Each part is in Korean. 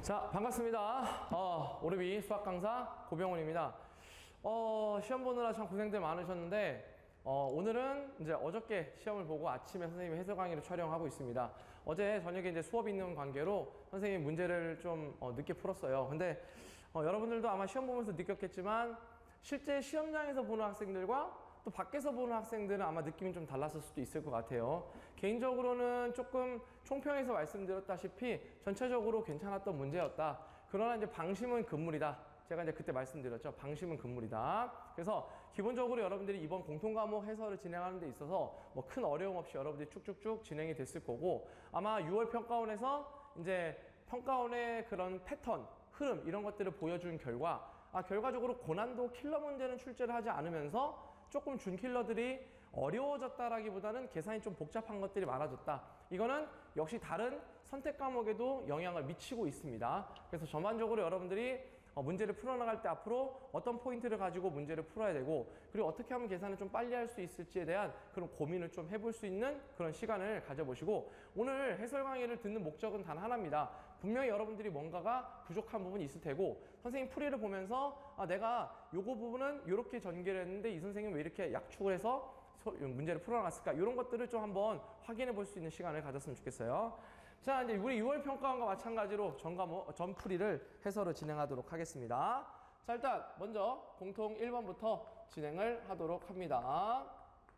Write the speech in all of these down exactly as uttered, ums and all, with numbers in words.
자, 반갑습니다. 어, 오르비 수학 강사 고병훈입니다. 어, 시험 보느라 참 고생들 많으셨는데 어, 오늘은 이제 어저께 시험을 보고 아침에 선생님이 해설 강의를 촬영하고 있습니다. 어제 저녁에 이제 수업이 있는 관계로 선생님이 문제를 좀 어, 늦게 풀었어요. 근데 어, 여러분들도 아마 시험 보면서 느꼈겠지만 실제 시험장에서 보는 학생들과 또 밖에서 보는 학생들은 아마 느낌이 좀 달랐을 수도 있을 것 같아요. 개인적으로는 조금 총평에서 말씀드렸다시피 전체적으로 괜찮았던 문제였다. 그러나 이제 방심은 금물이다. 제가 이제 그때 말씀드렸죠. 방심은 금물이다. 그래서 기본적으로 여러분들이 이번 공통과목 해설을 진행하는 데 있어서 뭐 큰 어려움 없이 여러분들이 쭉쭉쭉 진행이 됐을 거고, 아마 유월 평가원에서 이제 평가원의 그런 패턴, 흐름 이런 것들을 보여준 결과, 아 결과적으로 고난도 킬러 문제는 출제를 하지 않으면서 조금 준킬러들이 어려워졌다라기보다는 계산이 좀 복잡한 것들이 많아졌다. 이거는 역시 다른 선택 과목에도 영향을 미치고 있습니다. 그래서 전반적으로 여러분들이 문제를 풀어나갈 때 앞으로 어떤 포인트를 가지고 문제를 풀어야 되고, 그리고 어떻게 하면 계산을 좀 빨리 할 수 있을지에 대한 그런 고민을 좀 해볼 수 있는 그런 시간을 가져보시고, 오늘 해설 강의를 듣는 목적은 단 하나입니다. 분명히 여러분들이 뭔가가 부족한 부분이 있을 테고, 선생님 풀이를 보면서 아, 내가 요거 부분은 요렇게 전개를 했는데 이 선생님 왜 이렇게 약축을 해서 문제를 풀어놨을까? 이런 것들을 좀 한번 확인해 볼 수 있는 시간을 가졌으면 좋겠어요. 자, 이제 우리 유월 평가원과 마찬가지로 전 과목, 전 풀이를 해설을 진행하도록 하겠습니다. 자, 일단 먼저 공통 일 번부터 진행을 하도록 합니다.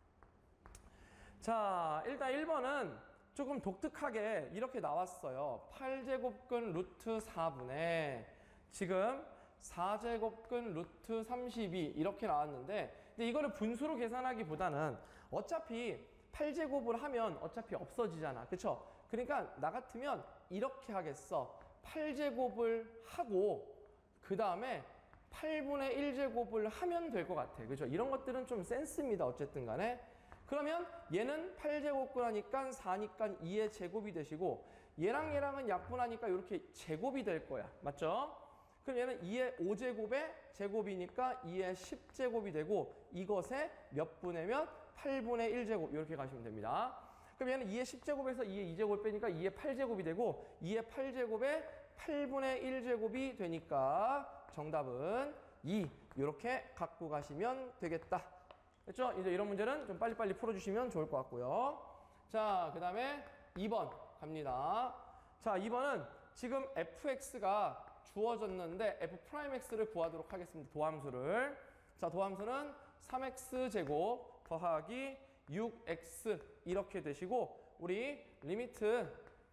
자, 일단 일 번은 조금 독특하게 이렇게 나왔어요. 팔 제곱근 루트 사분의 지금 사 제곱근 루트 삼십이 이렇게 나왔는데, 근데 이거를 분수로 계산하기보다는 어차피 팔 제곱을 하면 어차피 없어지잖아. 그쵸? 그러니까 나 같으면 이렇게 하겠어. 팔 제곱을 하고 그 다음에 팔분의 일 제곱을 하면 될 것 같아. 그죠? 이런 것들은 좀 센스입니다. 어쨌든 간에. 그러면 얘는 팔 제곱근 하니까 사니까 이의 제곱이 되시고, 얘랑 얘랑은 약분하니까 이렇게 제곱이 될 거야. 맞죠? 그럼 얘는 이의 오 제곱의 제곱이니까 이의 십 제곱이 되고, 이것의 몇 분의면 팔분의 일 제곱 이렇게 가시면 됩니다. 그럼 얘는 이의 십 제곱에서 이의 이 제곱을 빼니까 이의 팔 제곱이 되고, 이의 팔 제곱에 팔분의 일 제곱이 되니까 정답은 이 이렇게 갖고 가시면 되겠다. 됐죠? 이제 이런 문제는 좀 빨리빨리 풀어주시면 좋을 것 같고요. 자, 그 다음에 이 번 갑니다. 자, 이 번은 지금 에프엑스가 주어졌는데 F'X를 구하도록 하겠습니다. 도함수를. 자, 도함수는 삼 엑스 제곱 더하기 육 엑스 이렇게 되시고, 우리 리미트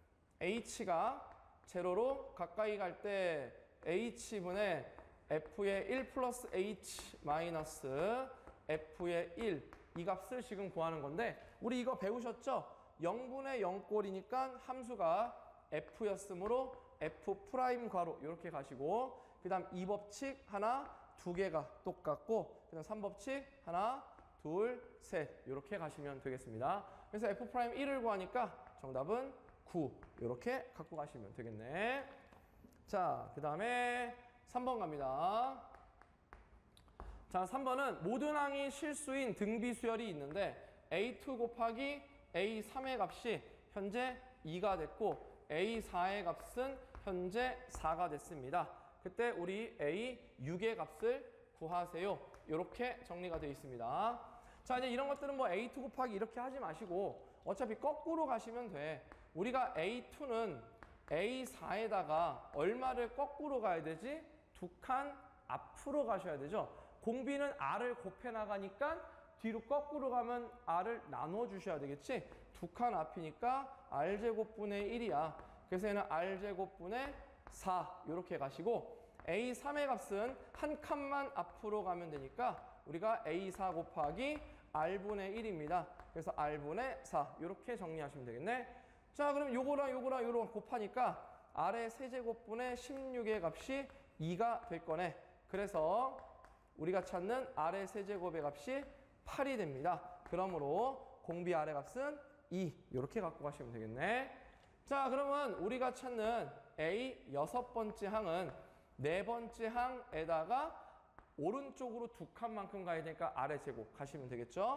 h가 제로로 가까이 갈 때 h분의 f의 일 플러스 h 마이너스 f의 일, 이 값을 지금 구하는 건데, 우리 이거 배우셨죠? 영분의 영꼴이니까 함수가 f였으므로 f 프라임 괄호 이렇게 가시고, 그 다음 이 법칙 하나 두 개가 똑같고, 그 다음 삼 법칙 하나 둘 셋 이렇게 가시면 되겠습니다. 그래서 f 프라임 일을 구하니까 정답은 구 이렇게 갖고 가시면 되겠네. 자, 그 다음에 삼 번 갑니다. 자, 삼 번은 모든 항이 실수인 등비수열이 있는데 에이 투 곱하기 에이 삼의 값이 현재 이가 됐고 에이 사의 값은 현재 사가 됐습니다. 그때 우리 에이 육의 값을 구하세요. 이렇게 정리가 되어 있습니다. 자, 이제 이런 것들은 뭐 에이 투 곱하기 이렇게 하지 마시고 어차피 거꾸로 가시면 돼. 우리가 에이 투는 에이 사에다가 얼마를 거꾸로 가야 되지? 두 칸 앞으로 가셔야 되죠. 공비는 r을 곱해 나가니까 뒤로 거꾸로 가면 r을 나눠 주셔야 되겠지. 두 칸 앞이니까 r제곱분의 일이야. 그래서 얘는 r제곱분의 사 이렇게 가시고, 에이 삼의 값은 한 칸만 앞으로 가면 되니까 우리가 에이 사 곱하기 r분의 일입니다. 그래서 r분의 사 이렇게 정리하시면 되겠네. 자, 그럼 요거랑 요거랑 요거랑 곱하니까 r의 세제곱분의 십육의 값이 이가 될 거네. 그래서 우리가 찾는 r의 세제곱의 값이 팔이 됩니다. 그러므로 공비 r의 값은 이 이렇게 갖고 가시면 되겠네. 자, 그러면 우리가 찾는 A 여섯 번째 항은 네 번째 항에다가 오른쪽으로 두 칸만큼 가야 되니까 r의 제곱 가시면 되겠죠.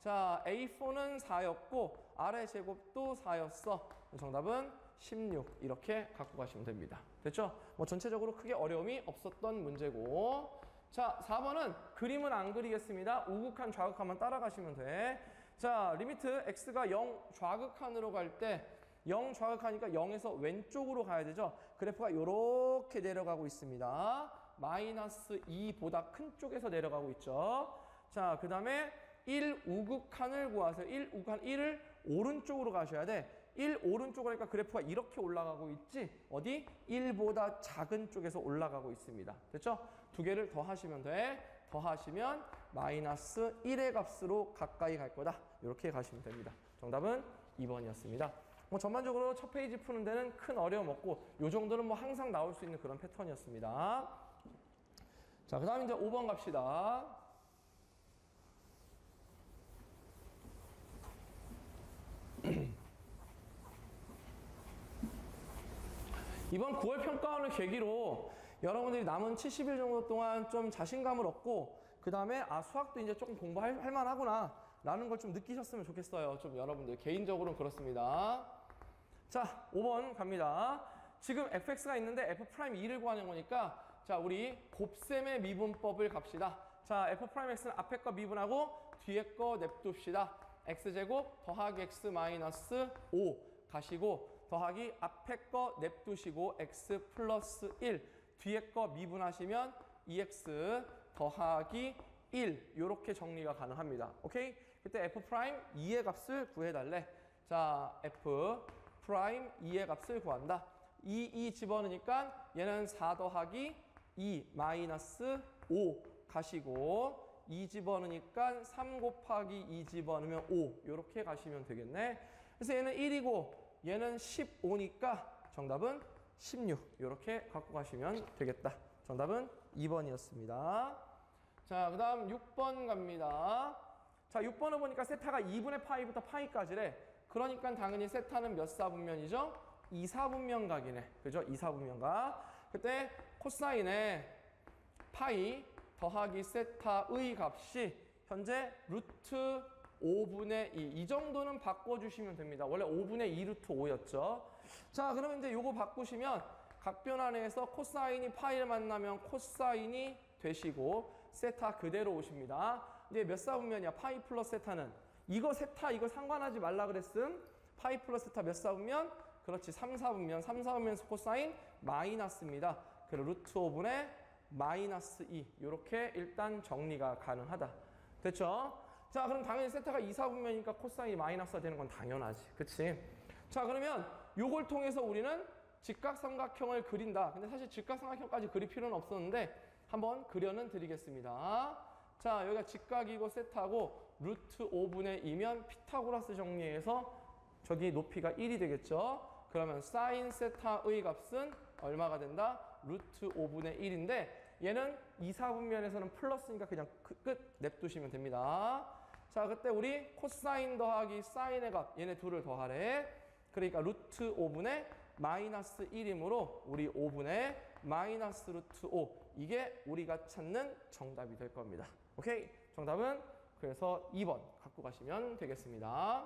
자, 에이 포는 사였고 아래 제곱도 사였어. 정답은 십육 이렇게 갖고 가시면 됩니다. 됐죠? 뭐 전체적으로 크게 어려움이 없었던 문제고. 자, 사 번은 그림은 안 그리겠습니다. 우극한 좌극한만 따라가시면 돼. 자, 리미트 x가 영 좌극한으로 갈 때 영 좌극하니까 영에서 왼쪽으로 가야 되죠. 그래프가 이렇게 내려가고 있습니다. 마이너스 이보다 큰 쪽에서 내려가고 있죠. 자, 그 다음에 일 우극한을 구하세요. 일 우극한 일을 오른쪽으로 가셔야 돼. 일 오른쪽으로 하니까 그래프가 이렇게 올라가고 있지. 어디? 일보다 작은 쪽에서 올라가고 있습니다. 됐죠? 두 개를 더하시면 돼. 더하시면 마이너스 일의 값으로 가까이 갈 거다. 이렇게 가시면 됩니다. 정답은 이 번이었습니다. 뭐 전반적으로 첫 페이지 푸는 데는 큰 어려움 없고 요 정도는 뭐 항상 나올 수 있는 그런 패턴이었습니다. 자, 그 다음 이제 오 번 갑시다. 이번 구월 평가원을 계기로 여러분들이 남은 칠십 일 정도 동안 좀 자신감을 얻고 그 다음에 아 수학도 이제 조금 공부할 할 만하구나 라는 걸 좀 느끼셨으면 좋겠어요. 좀 여러분들 개인적으로는 그렇습니다. 자, 오 번 갑니다. 지금 에프엑스가 있는데 에프 이를 구하는 거니까 자, 우리 곱셈의 미분법을 갑시다. 자, F'X는 앞에 거 미분하고 뒤에 거 냅둡시다. X제곱 더하기 X 마이너스 오 가시고 더하기 앞에 거 냅두시고 X 플러스 일 뒤에 거 미분하시면 이 엑스 더하기 일 이렇게 정리가 가능합니다. 오케이? 그때 F' 이의 값을 구해달래. 자, F' 이의 값을 구한다. 이, 이 집어넣으니까 얘는 사 더하기 이 마이너스 오 가시고 이 집어넣으니까 삼 곱하기 이 집어넣으면 오 이렇게 가시면 되겠네. 그래서 얘는 일이고 얘는 십오니까 정답은 십육 이렇게 갖고 가시면 되겠다. 정답은 이 번이었습니다. 자, 그 다음 육 번 갑니다. 자, 육 번을 보니까 세타가 이분의 파이부터 파이까지래. 그러니까 당연히 세타는 몇 사분면이죠? 이 사분면 각이네. 그죠? 이 사분면각. 그때 코사인의 파이 더하기 세타의 값이 현재 루트 오분의 이. 이 정도는 바꿔주시면 됩니다. 원래 오분의 이 루트 오였죠. 자, 그러면 이제 요거 바꾸시면 각변환에서 코사인이 파이를 만나면 코사인이 되시고 세타 그대로 오십니다. 이제 몇 사분면이야? 파이 플러스 세타는. 이거 세타 이거 상관하지 말라 그랬음. 파이 플러스 세타 몇 사분면? 그렇지, 삼 사분면. 삼 사분면에서 코사인 마이너스입니다. 그리고 루트 오분의 마이너스 이 이렇게 일단 정리가 가능하다. 됐죠? 자, 그럼 당연히 세타가 이 사분면이니까 코사인이 마이너스가 되는 건 당연하지. 그치? 자, 그러면 요걸 통해서 우리는 직각삼각형을 그린다. 근데 사실 직각삼각형까지 그릴 필요는 없었는데 한번 그려는 드리겠습니다. 자, 여기가 직각이고 세타고 루트 오분의 이면 피타고라스 정리해서 저기 높이가 일이 되겠죠. 그러면 사인 세타의 값은 얼마가 된다? 루트 오분의 일인데 얘는 이 사분면에서는 플러스니까 그냥 끝 냅두시면 됩니다. 자, 그때 우리 코사인 더하기 사인의 값 얘네 둘을 더하래. 그러니까 루트 오분의 마이너스 일이므로 우리 오분의 마이너스 루트 오 이게 우리가 찾는 정답이 될 겁니다. 오케이? 정답은 그래서 이 번 갖고 가시면 되겠습니다.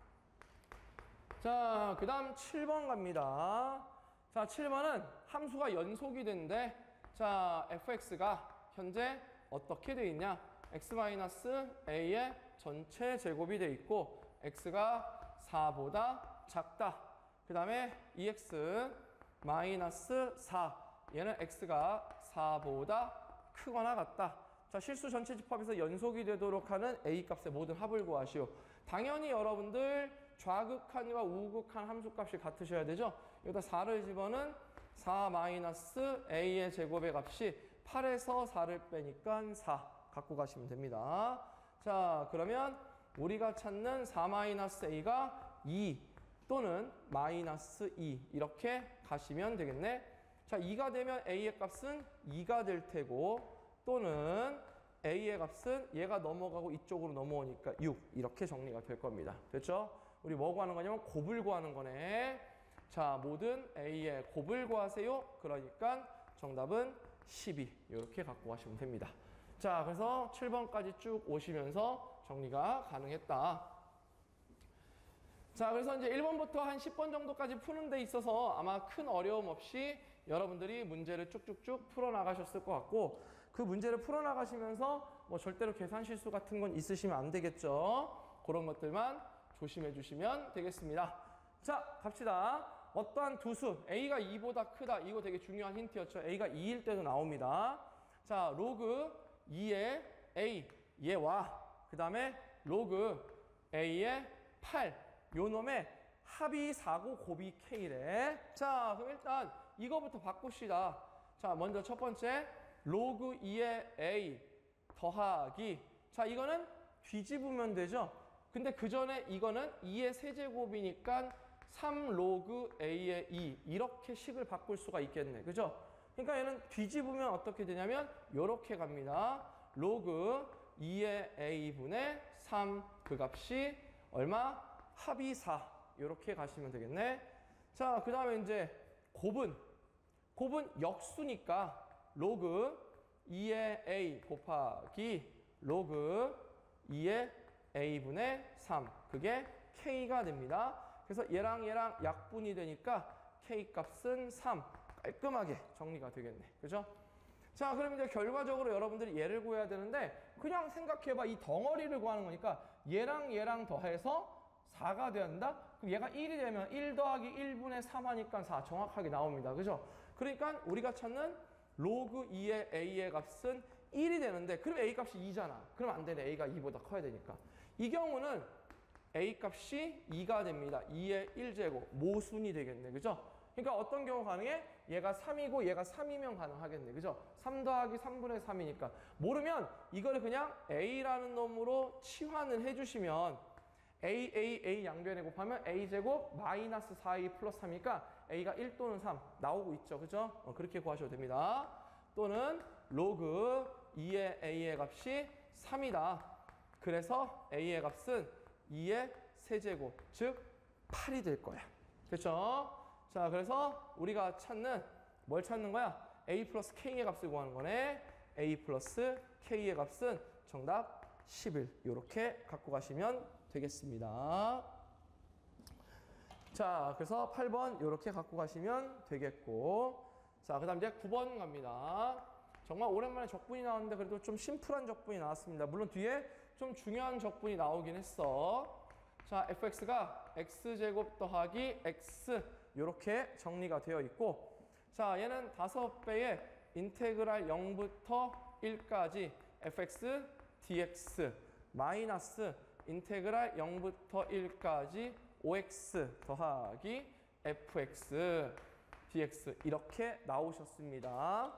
자, 그 다음 칠 번 갑니다. 자, 칠 번은 함수가 연속이 된대. 자, 에프엑스가 현재 어떻게 돼 있냐? x-a의 전체 제곱이 돼 있고 x가 사보다 작다. 그 다음에 이 엑스 마이너스 사 얘는 x가 사보다 크거나 같다. 자, 실수 전체 집합에서 연속이 되도록 하는 a 값의 모든 합을 구하시오. 당연히 여러분들 좌극한과 우극한 함수값이 같으셔야 되죠. 여기다 사를 집어넣은 사 마이너스 a의 제곱의 값이 팔에서 사를 빼니까 사 갖고 가시면 됩니다. 자, 그러면 우리가 찾는 사 마이너스 a가 이 또는 마이너스 이 이렇게 가시면 되겠네. 자, 이가 되면 a의 값은 이가 될 테고 또는 a의 값은 얘가 넘어가고 이쪽으로 넘어오니까 육 이렇게 정리가 될 겁니다. 됐죠? 우리 뭐 구하는 거냐면 곱을 구하는 거네. 자, 모든 a의 곱을 구하세요. 그러니까 정답은 십이 이렇게 갖고 가시면 됩니다. 자, 그래서 칠 번까지 쭉 오시면서 정리가 가능했다. 자, 그래서 이제 일 번부터 한 십 번 정도까지 푸는 데 있어서 아마 큰 어려움 없이 여러분들이 문제를 쭉쭉쭉 풀어나가셨을 것 같고, 그 문제를 풀어나가시면서 뭐 절대로 계산 실수 같은 건 있으시면 안 되겠죠. 그런 것들만 조심해 주시면 되겠습니다. 자, 갑시다. 어떠한 두 수, A가 이보다 크다. 이거 되게 중요한 힌트였죠. A가 이일 때도 나옵니다. 자, 로그 이의 A, 얘와 그 다음에 로그 A의 팔, 요 놈의 합이 사고 곱이 K래. 자, 그럼 일단 이거부터 바꿉시다. 자, 먼저 첫 번째 로그 이의 A 더하기, 자, 이거는 뒤집으면 되죠. 근데 그 전에 이거는 이의 세제곱이니까 삼 로그 A의 이, 이렇게 식을 바꿀 수가 있겠네. 그죠? 그러니까 얘는 뒤집으면 어떻게 되냐면 요렇게 갑니다. 로그 이의 A분의 삼, 그 값이 얼마? 합이 사. 요렇게 가시면 되겠네. 자, 그 다음에 이제 곱은 곱은 역수니까 로그 이의 A 곱하기 로그 이의 A분의 삼, 그게 K가 됩니다. 그래서 얘랑 얘랑 약분이 되니까 K 값은 삼, 깔끔하게 정리가 되겠네. 그죠? 자, 그럼 이제 결과적으로 여러분들이 얘를 구해야 되는데, 그냥 생각해봐. 이 덩어리를 구하는 거니까 얘랑 얘랑 더해서 사가 된다? 그럼 얘가 일이 되면 일 더하기 일분의 삼 하니까 사, 정확하게 나옵니다. 그죠? 그러니까 우리가 찾는 로그 이의 A의 값은 일이 되는데, 그럼 A 값이 이잖아. 그럼 안 되네. A가 이보다 커야 되니까. 이 경우는 A 값이 이가 됩니다. 이의 일 제곱, 모순이 되겠네. 그죠? 그러니까 어떤 경우 가능해? 얘가 삼이고 얘가 삼이면 가능하겠네. 그죠? 삼 더하기 삼분의 삼이니까. 모르면 이거를 그냥 A라는 놈으로 치환을 해주시면 A, A, A 양변에 곱하면 A제곱 마이너스 사 에이 플러스 삼이니까 A가 일 또는 삼 나오고 있죠. 그죠? 어, 그렇게 구하셔도 됩니다. 또는 로그 이의 A의 값이 삼이다. 그래서 A의 값은 이의 세제곱, 즉 팔이 될 거야. 그렇죠? 자, 그래서 우리가 찾는, 뭘 찾는 거야? A 플러스 K의 값을 구하는 거네. A 플러스 K의 값은 정답 십일. 이렇게 갖고 가시면 되겠습니다. 자, 그래서 팔 번 이렇게 갖고 가시면 되겠고, 자, 그 다음 이제 구 번 갑니다. 정말 오랜만에 적분이 나왔는데 그래도 좀 심플한 적분이 나왔습니다. 물론 뒤에 좀 중요한 적분이 나오긴 했어. 자, 에프엑스가 X제곱 더하기 X 이렇게 정리가 되어 있고, 자, 얘는 다섯 배의 인테그랄 영부터 일까지 에프엑스 디엑스 마이너스 인테그랄 영부터 일까지 오엑스 더하기 에프엑스 디엑스 이렇게 나오셨습니다.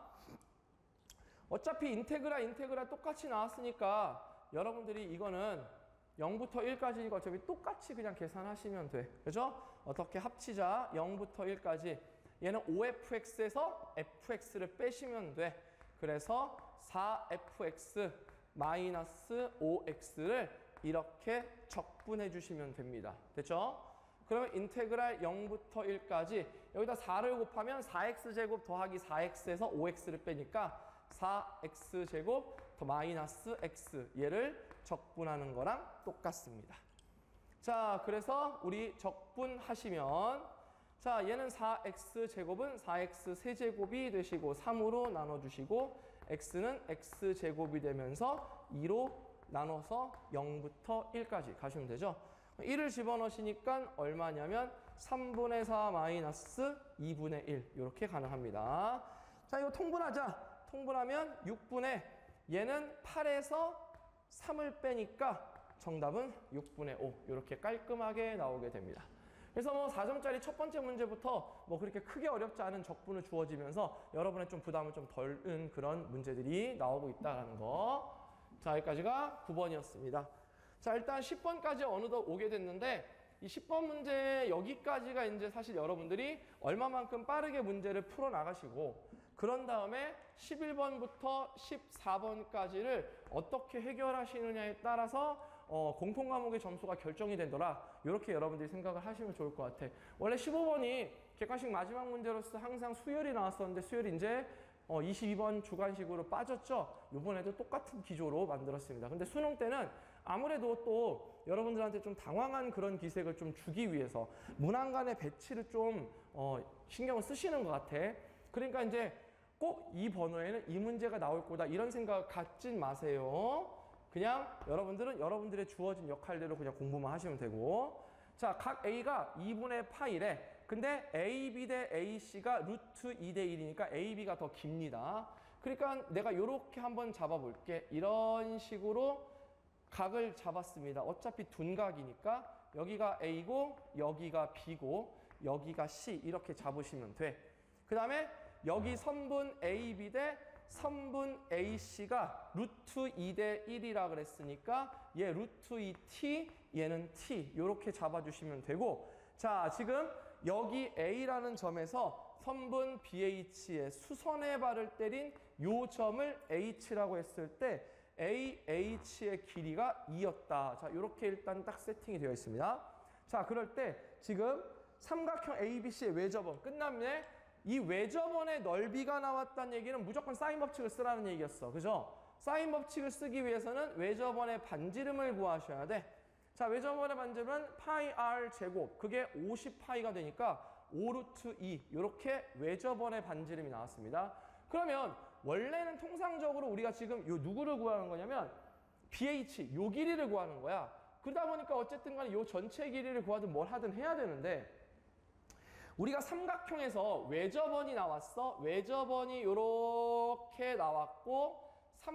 어차피 인테그랄 인테그랄 똑같이 나왔으니까 여러분들이 이거는 영부터 일까지니까 어차피 똑같이 그냥 계산하시면 돼. 그죠? 어떻게 합치자 영부터 일까지 얘는 오에프엑스에서 에프엑스를 빼시면 돼. 그래서 사 에프엑스 마이너스 오엑스를 이렇게 적분해 주시면 됩니다. 됐죠? 그러면 인테그랄 영부터 일까지 여기다 사를 곱하면 사 엑스 제곱 더하기 사 엑스에서 오엑스를 빼니까 사 엑스 제곱 더 마이너스 X, 얘를 적분하는 거랑 똑같습니다. 자, 그래서 우리 적분하시면, 자, 얘는 사 엑스 제곱은 사 엑스 세제곱이 되시고 삼으로 나눠주시고 X는 X제곱이 되면서 이로 나눠서 영부터 일까지 가시면 되죠. 일을 집어넣으시니까 얼마냐면 삼분의 사 마이너스 이분의 일 이렇게 가능합니다. 자, 이거 통분하자. 통분하면 육분의, 얘는 팔에서 삼을 빼니까 정답은 육분의 오 이렇게 깔끔하게 나오게 됩니다. 그래서 뭐 사 점짜리 첫 번째 문제부터 뭐 그렇게 크게 어렵지 않은 적분을 주어지면서 여러분의 좀 부담을 좀 덜은 그런 문제들이 나오고 있다는 거. 자, 여기까지가 구 번이었습니다. 자, 일단 십 번까지 어느덧 오게 됐는데 이 십 번 문제 여기까지가 이제 사실 여러분들이 얼마만큼 빠르게 문제를 풀어 나가시고, 그런 다음에 십일 번부터 십사 번까지를 어떻게 해결하시느냐에 따라서 어, 공통 과목의 점수가 결정이 되더라. 이렇게 여러분들이 생각을 하시면 좋을 것 같아. 원래 십오 번이 객관식 마지막 문제로서 항상 수열이 나왔었는데 수열이 이제 어, 이십이 번 주관식으로 빠졌죠. 이번에도 똑같은 기조로 만들었습니다. 근데 수능 때는 아무래도 또 여러분들한테 좀 당황한 그런 기색을 좀 주기 위해서 문항간의 배치를 좀 어, 신경을 쓰시는 것 같아. 그러니까 이제 꼭 이 번호에는 이 문제가 나올 거다 이런 생각 갖진 마세요. 그냥 여러분들은 여러분들의 주어진 역할대로 그냥 공부만 하시면 되고. 자, 각 A가 이분의 파이래. 근데 에이 비 대 에이 씨가 루트 이 대 일이니까 에이 비가 더 깁니다. 그러니까 내가 이렇게 한번 잡아볼게. 이런 식으로 각을 잡았습니다. 어차피 둔각이니까 여기가 A고 여기가 B고 여기가 C 이렇게 잡으시면 돼. 그 다음에 여기 선분 에이 비 대 선분 에이 씨가 루트 이 대 일이라 그랬으니까 얘 루트 이 티, 얘는 T 이렇게 잡아주시면 되고. 자, 지금 여기 A라는 점에서 선분 비 에이치의 수선의 발을 때린 요 점을 H라고 했을 때 에이 에이치의 길이가 이였다. 자, 이렇게 일단 딱 세팅이 되어 있습니다. 자, 그럴 때 지금 삼각형 에이 비 씨의 외접원 끝났네. 이 외접원의 넓이가 나왔다는 얘기는 무조건 사인 법칙을 쓰라는 얘기였어. 그죠? 사인 법칙을 쓰기 위해서는 외접원의 반지름을 구하셔야 돼. 자, 외접원의 반지름은 파이 r 제곱. 그게 오십 파이가 되니까 오 루트 이. 이렇게 외접원의 반지름이 나왔습니다. 그러면 원래는 통상적으로 우리가 지금 요 누구를 구하는 거냐면 비 에이치, 요 길이를 구하는 거야. 그러다 보니까 어쨌든 간에 요 전체 길이를 구하든 뭘 하든 해야 되는데 우리가 삼각형에서 외접원이 나왔어. 외접원이 이렇게 나왔고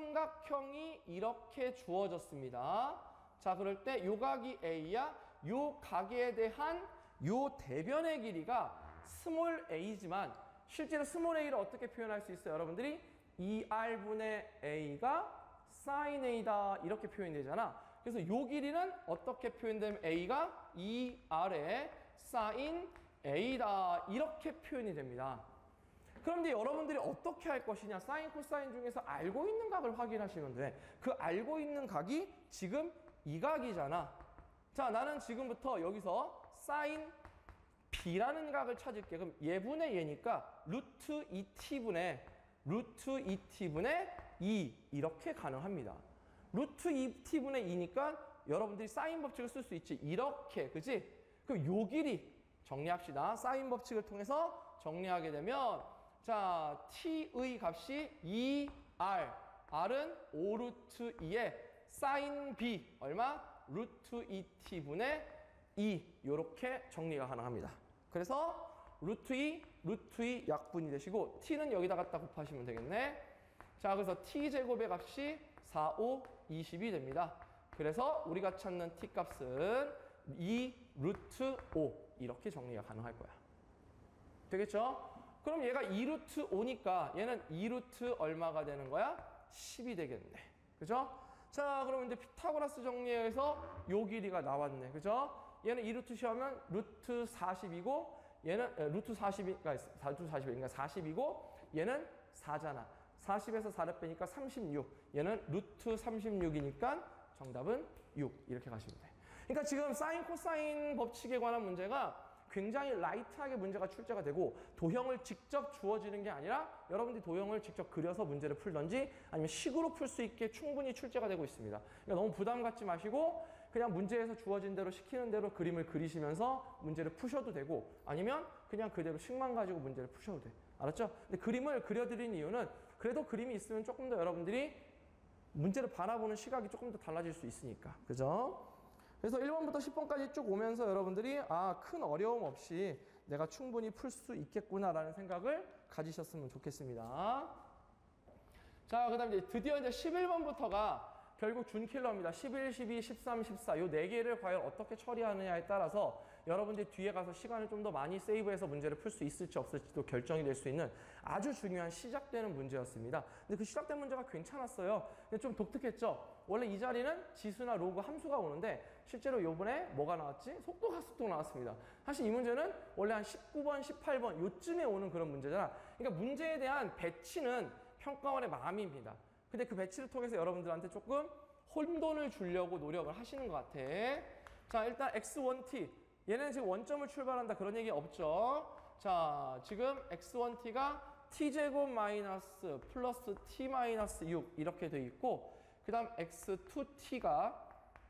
삼각형이 이렇게 주어졌습니다. 자, 그럴 때 요 각이 A야. 요 각에 대한 요 대변의 길이가 스몰 a지만 실제로 스몰 a를 어떻게 표현할 수 있어요? 여러분들이 이 알분의 A가 sin A다 이렇게 표현되잖아. 그래서 요 길이는 어떻게 표현되면 A가 이 알의 sin A다 이렇게 표현이 됩니다. 그런데 여러분들이 어떻게 할 것이냐? 사인, 코사인 중에서 알고 있는 각을 확인하시면 돼. 그 알고 있는 각이 지금 이 각이잖아. 자, 나는 지금부터 여기서 사인 B라는 각을 찾을게. 그럼 얘분의 얘니까 루트 이 티분의 루트 이 티분의 이 이렇게 가능합니다. 루트 이 티분의 이니까 여러분들이 사인 법칙을 쓸 수 있지. 이렇게, 그지? 그럼 요 길이 정리합시다. 사인 법칙을 통해서 정리하게 되면 자, t의 값이 이 알. r은 오 루트 이에 사인 b 얼마? 루트 이 티분의 이 이렇게 정리가 가능합니다. 그래서 루트 이, 루트 이 약분이 되시고 t는 여기다 갖다 곱하시면 되겠네. 자, 그래서 t제곱의 값이 사, 오, 이십이 됩니다. 그래서 우리가 찾는 t 값은 이 루트 오 이렇게 정리가 가능할 거야. 되겠죠? 그럼 얘가 이 루트 오니까 얘는 이 루트 얼마가 되는 거야? 십이 되겠네. 그죠? 자, 그럼 이제 피타고라스 정리해서 요 길이가 나왔네. 그죠? 얘는 이 루트 씌우면 루트 사십이고 얘는 루트 사십이니까 루트 사십이니까 사십이고 얘는 사잖아. 사십에서 사를 빼니까 삼십육. 얘는 루트 삼십육이니까 정답은 육. 이렇게 가시면 돼. 그러니까 지금 사인 코사인 법칙에 관한 문제가 굉장히 라이트하게 문제가 출제가 되고 도형을 직접 주어지는 게 아니라 여러분들이 도형을 직접 그려서 문제를 풀던지 아니면 식으로 풀 수 있게 충분히 출제가 되고 있습니다. 그러니까 너무 부담 갖지 마시고 그냥 문제에서 주어진 대로 시키는 대로 그림을 그리시면서 문제를 푸셔도 되고 아니면 그냥 그대로 식만 가지고 문제를 푸셔도 돼. 알았죠? 근데 그림을 그려드린 이유는 그래도 그림이 있으면 조금 더 여러분들이 문제를 바라보는 시각이 조금 더 달라질 수 있으니까. 그죠? 그래서 일 번부터 십 번까지 쭉 오면서 여러분들이 아, 큰 어려움 없이 내가 충분히 풀 수 있겠구나라는 생각을 가지셨으면 좋겠습니다. 자, 그 다음 이제 드디어 이제 십일 번부터가 결국 준킬러입니다. 십일, 십이, 십삼, 십사 요 네 개를 과연 어떻게 처리하느냐에 따라서 여러분들이 뒤에 가서 시간을 좀 더 많이 세이브해서 문제를 풀 수 있을지 없을지도 결정이 될 수 있는 아주 중요한 시작되는 문제였습니다. 근데 그 시작된 문제가 괜찮았어요. 근데 좀 독특했죠? 원래 이 자리는 지수나 로그 함수가 오는데 실제로 요번에 뭐가 나왔지? 속도가 속도 나왔습니다. 사실 이 문제는 원래 한 십구 번, 십팔 번 요쯤에 오는 그런 문제잖아. 그러니까 문제에 대한 배치는 평가원의 마음입니다. 근데 그 배치를 통해서 여러분들한테 조금 혼돈을 주려고 노력을 하시는 것 같아. 자, 일단 엑스 원 티. 얘는 지금 원점을 출발한다 그런 얘기 없죠. 자, 지금 엑스 원 티가 t제곱 마이너스 플러스 t 마이너스 육 이렇게 돼 있고 그 다음 엑스 투 티가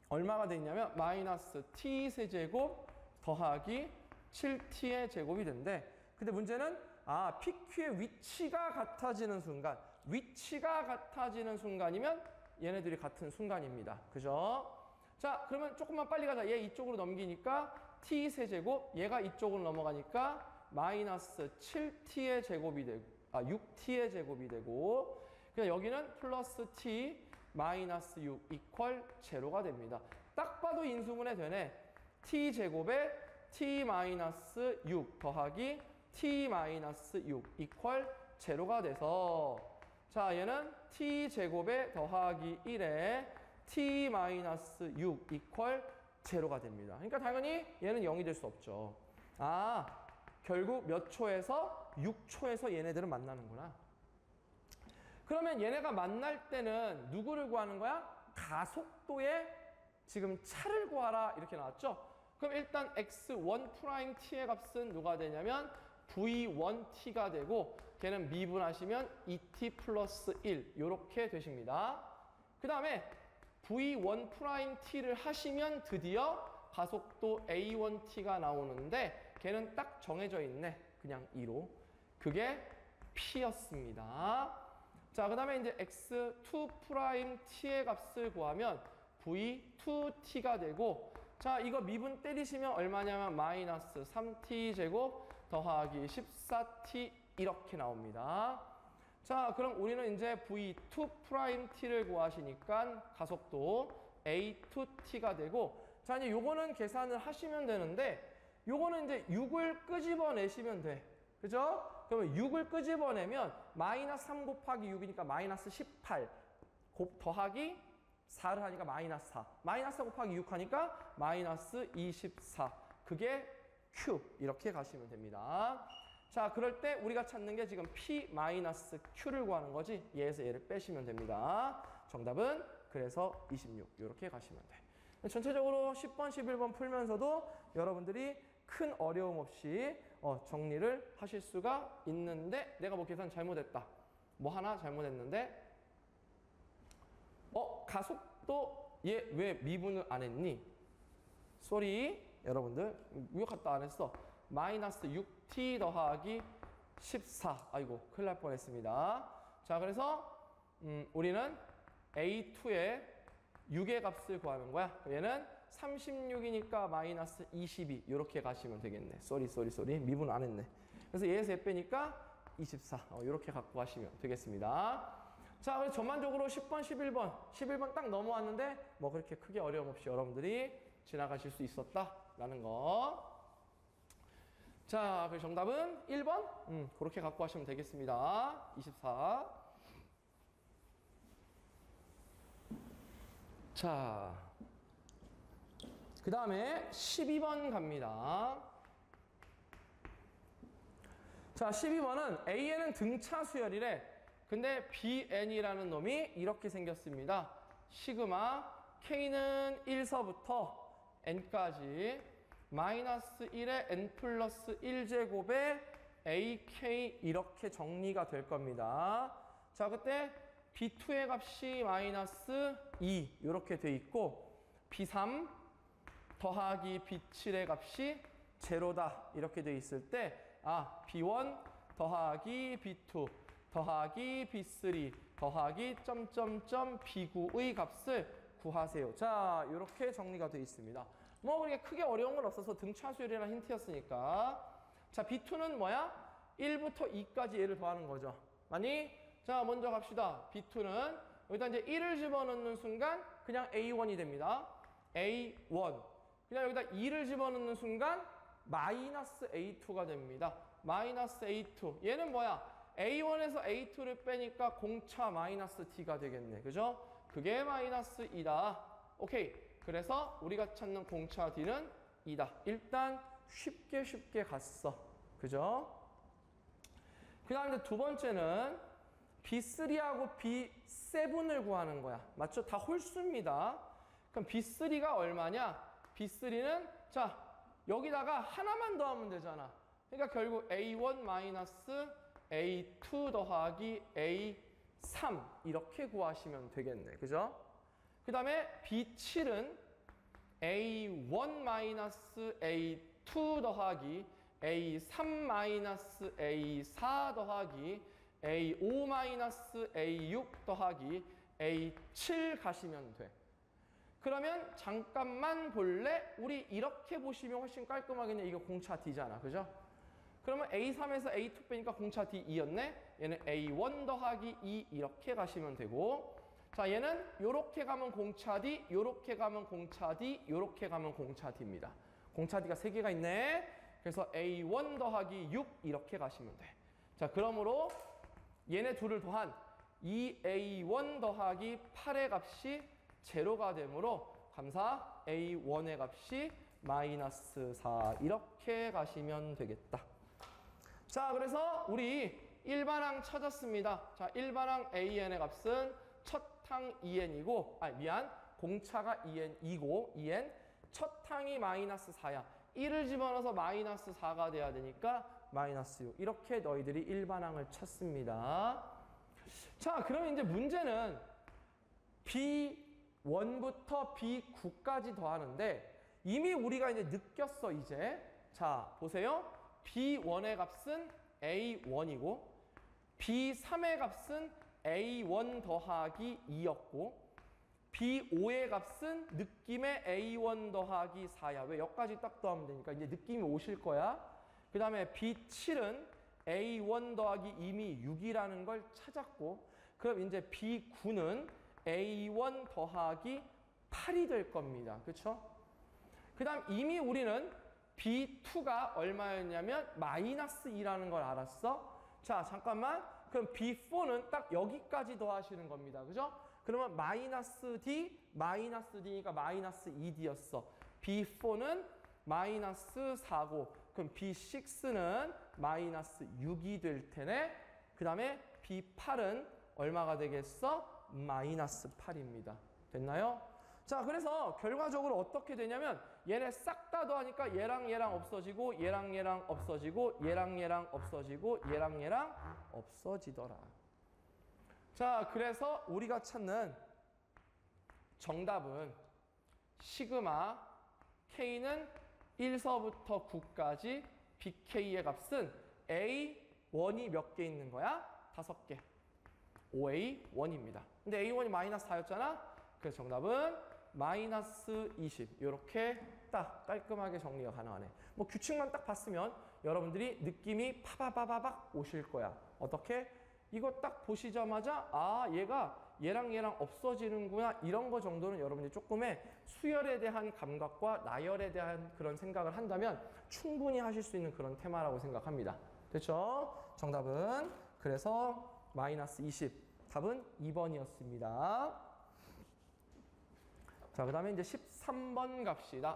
얼마가 돼 있냐면 마이너스 t 세제곱 더하기 칠 t의 제곱이 된대. 근데 문제는 아 피큐의 위치가 같아지는 순간, 위치가 같아지는 순간이면 얘네들이 같은 순간입니다. 그죠? 자, 그러면 조금만 빨리 가자. 얘 이쪽으로 넘기니까 t 세제곱, 얘가 이쪽으로 넘어가니까 마이너스 칠 t의 제곱이 되고, 아 육 t의 제곱이 되고, 그냥 여기는 플러스 t 마이너스 육 이퀄 제로가 됩니다. 딱 봐도 인수분해 되네. t 제곱에 t 마이너스 육 더하기 t 마이너스 육 이퀄 제로가 돼서, 자 얘는 t 제곱에 더하기 일에 t 마이너스 육 이퀄 제로가 됩니다. 그러니까 당연히 얘는 영이 될 수 없죠. 아 결국 몇 초에서 육 초에서 얘네들은 만나는구나. 그러면 얘네가 만날 때는 누구를 구하는 거야? 가속도의 지금 차를 구하라 이렇게 나왔죠? 그럼 일단 엑스 원 프라임 t의 값은 누가 되냐면 브이 원 t가 되고, 걔는 미분하시면 이 티 플러스 일 이렇게 되십니다. 그 다음에 브이 원 프라임 t를 하시면 드디어 가속도 에이 원 t가 나오는데 걔는 딱 정해져 있네. 그냥 이로. 그게 P였습니다. 자, 그 다음에 이제 엑스 투 프라임 t의 값을 구하면 브이 투 t가 되고, 자, 이거 미분 때리시면 얼마냐면 마이너스 삼 티 제곱 더하기 십사 티 이렇게 나옵니다. 자, 그럼 우리는 이제 브이 투 프라임 t를 구하시니까 가속도 에이 투 t가 되고, 자, 이제 요거는 계산을 하시면 되는데, 요거는 이제 육을 끄집어내시면 돼. 그죠? 그러면 육을 끄집어내면 마이너스 삼 곱하기 육이니까 마이너스 십팔 곱 더하기 사를 하니까 마이너스 사. 마이너스 사 곱하기 육 하니까 마이너스 이십사. 그게 Q. 이렇게 가시면 됩니다. 자, 그럴 때 우리가 찾는 게 지금 P 마이너스 Q를 구하는 거지. 얘에서 얘를 빼시면 됩니다. 정답은 그래서 이십육. 이렇게 가시면 돼. 전체적으로 십 번, 십일 번 풀면서도 여러분들이 큰 어려움 없이 어, 정리를 하실 수가 있는데, 내가 뭐 계산 잘못했다. 뭐 하나 잘못했는데, 어, 가속도 얘 왜 미분을 안 했니? 쏘리, 여러분들 왜 갖다 안 했어? 마이너스 육 티 더하기 십사. 아이고, 큰일 날 뻔했습니다. 자, 그래서 음, 우리는 에이 투의 육의 값을 구하는 거야. 얘는 삼십육이니까 마이너스 이십이 이렇게 가시면 되겠네. 쏘리 쏘리 쏘리 미분 안 했네. 그래서 얘에서 얘 빼니까 이십사. 어, 이렇게 갖고 가시면 되겠습니다. 자, 그래서 전반적으로 십 번, 십일 번, 십일 번 딱 넘어왔는데 뭐 그렇게 크게 어려움 없이 여러분들이 지나가실 수 있었다라는 거. 자, 그래서 정답은 일 번. 음, 그렇게 갖고 가시면 되겠습니다. 이십사. 자, 그 다음에 십이 번 갑니다. 자, 십이 번은 A에는 등차 수열이래. 근데 비 엔이라는 놈이 이렇게 생겼습니다. 시그마 K는 일서부터 N까지 마이너스 일에 N 플러스 일 제곱에 에이 케이 이렇게 정리가 될 겁니다. 자, 그때 비 투의 값이 마이너스 이 이렇게 돼 있고, 비 삼 더하기 비 칠의 값이 제로다 이렇게 돼 있을 때, 아, 비 원 더하기 비 투 더하기 비 쓰리 더하기 점점점 비 구의 값을 구하세요. 자, 이렇게 정리가 되어 있습니다. 뭐 그렇게 크게 어려운 건 없어서 등차 수열이라는 힌트였으니까. 자, 비 투는 뭐야? 일부터 이까지 얘를 더하는 거죠. 아니, 자, 먼저 갑시다. 비 투는 여기다 이제 일을 집어넣는 순간 그냥 에이 원이 됩니다. 에이 원. 그냥 여기다 이를 집어넣는 순간 마이너스 에이 투가 됩니다. 마이너스 에이 투. 얘는 뭐야? 에이 원에서 에이 투를 빼니까 공차 마이너스 t가 되겠네. 그죠? 그게 마이너스 이다. 오케이. 그래서 우리가 찾는 공차 d는 이다. 일단 쉽게 쉽게 갔어. 그죠? 그 다음에 두 번째는 비 쓰리하고 비 세븐을 구하는 거야. 맞죠? 다 홀수입니다. 그럼 비 쓰리가 얼마냐? 비 쓰리는 자, 여기다가 하나만 더하면 되잖아. 그러니까 결국 에이 원 마이너스 에이 투 더하기 에이 삼 이렇게 구하시면 되겠네. 그죠? 그 다음에 비 칠은 에이 원 마이너스 에이 투 더하기 에이 삼 마이너스 에이 사 더하기 에이 오 마이너스 에이 육 더하기 에이 칠 가시면 돼. 그러면 잠깐만 볼래? 우리 이렇게 보시면 훨씬 깔끔하겠네. 이거 공차 D잖아. 그죠? 그러면 에이 삼에서 에이 투 빼니까 공차 디 이였네. 얘는 에이 원 더하기 이 이렇게 가시면 되고, 자 얘는 요렇게 가면 공차 D, 요렇게 가면 공차 D, 요렇게 가면 공차 D입니다. 공차 D가 세 개가 있네. 그래서 에이 원 더하기 육 이렇게 가시면 돼. 자 그러므로 얘네 둘을 더한 이 에이 원 더하기 팔의 값이 제로가 되므로 감사 에이 원의 값이 마이너스 사 이렇게 가시면 되겠다. 자 그래서 우리 일반항 찾았습니다. 자 일반항 에이엔의 값은 첫 항 이엔이고, 아 미안 공차가 이엔이고 이엔 첫 항이 마이너스 사야. 일을 집어넣어서 마이너스 사가 돼야 되니까 마이너스 육. 이렇게 너희들이 일반항을 찾습니다. 자 그러면 이제 문제는 비 원부터 비 구까지 더하는데 이미 우리가 이제 느꼈어 이제. 자 보세요. 비 원의 값은 에이 원이고 비 삼의 값은 에이 원 더하기 이였고 비 오의 값은 느낌의 에이 원 더하기 사야. 왜? 여기까지 딱 더하면 되니까 이제 느낌이 오실 거야. 그 다음에 비 칠은 에이 원 더하기 이미 육이라는 걸 찾았고, 그럼 이제 비 구는 에이 원 더하기 팔이 될 겁니다. 그렇죠? 그 다음 이미 우리는 비 투가 얼마였냐면 마이너스 이라는 걸 알았어. 자 잠깐만, 그럼 비 포는 딱 여기까지 더하시는 겁니다. 그죠? 그러면 마이너스 D, 마이너스 D니까 마이너스 이 디였어. 비 포는 마이너스 사고, 그럼 비 식스는 마이너스 육이 될 테네. 그 다음에 비 팔은 얼마가 되겠어? 마이너스 팔입니다. 됐나요? 자 그래서 결과적으로 어떻게 되냐면 얘네 싹 다 더하니까 얘랑 얘랑 없어지고 얘랑 얘랑 없어지고 얘랑 얘랑 없어지고 얘랑 얘랑 없어지더라. 자 그래서 우리가 찾는 정답은 시그마 K는 일서부터 구까지 비케이의 값은 에이 원이 몇 개 있는 거야? 다섯 개. 오 에이 원입니다. 근데 에이 원이 마이너스 사였잖아? 그래서 정답은 마이너스 이십. 이렇게 딱 깔끔하게 정리가 가능하네. 뭐 규칙만 딱 봤으면 여러분들이 느낌이 파바바바박 오실 거야. 어떻게? 이거 딱 보시자마자 아 얘가 얘랑 얘랑 없어지는구나, 이런 거 정도는 여러분들이 조금의 수열에 대한 감각과 나열에 대한 그런 생각을 한다면 충분히 하실 수 있는 그런 테마라고 생각합니다. 됐죠? 정답은 그래서 마이너스 이십. 답은 이 번이었습니다. 자, 그 다음에 이제 십삼 번 갑시다.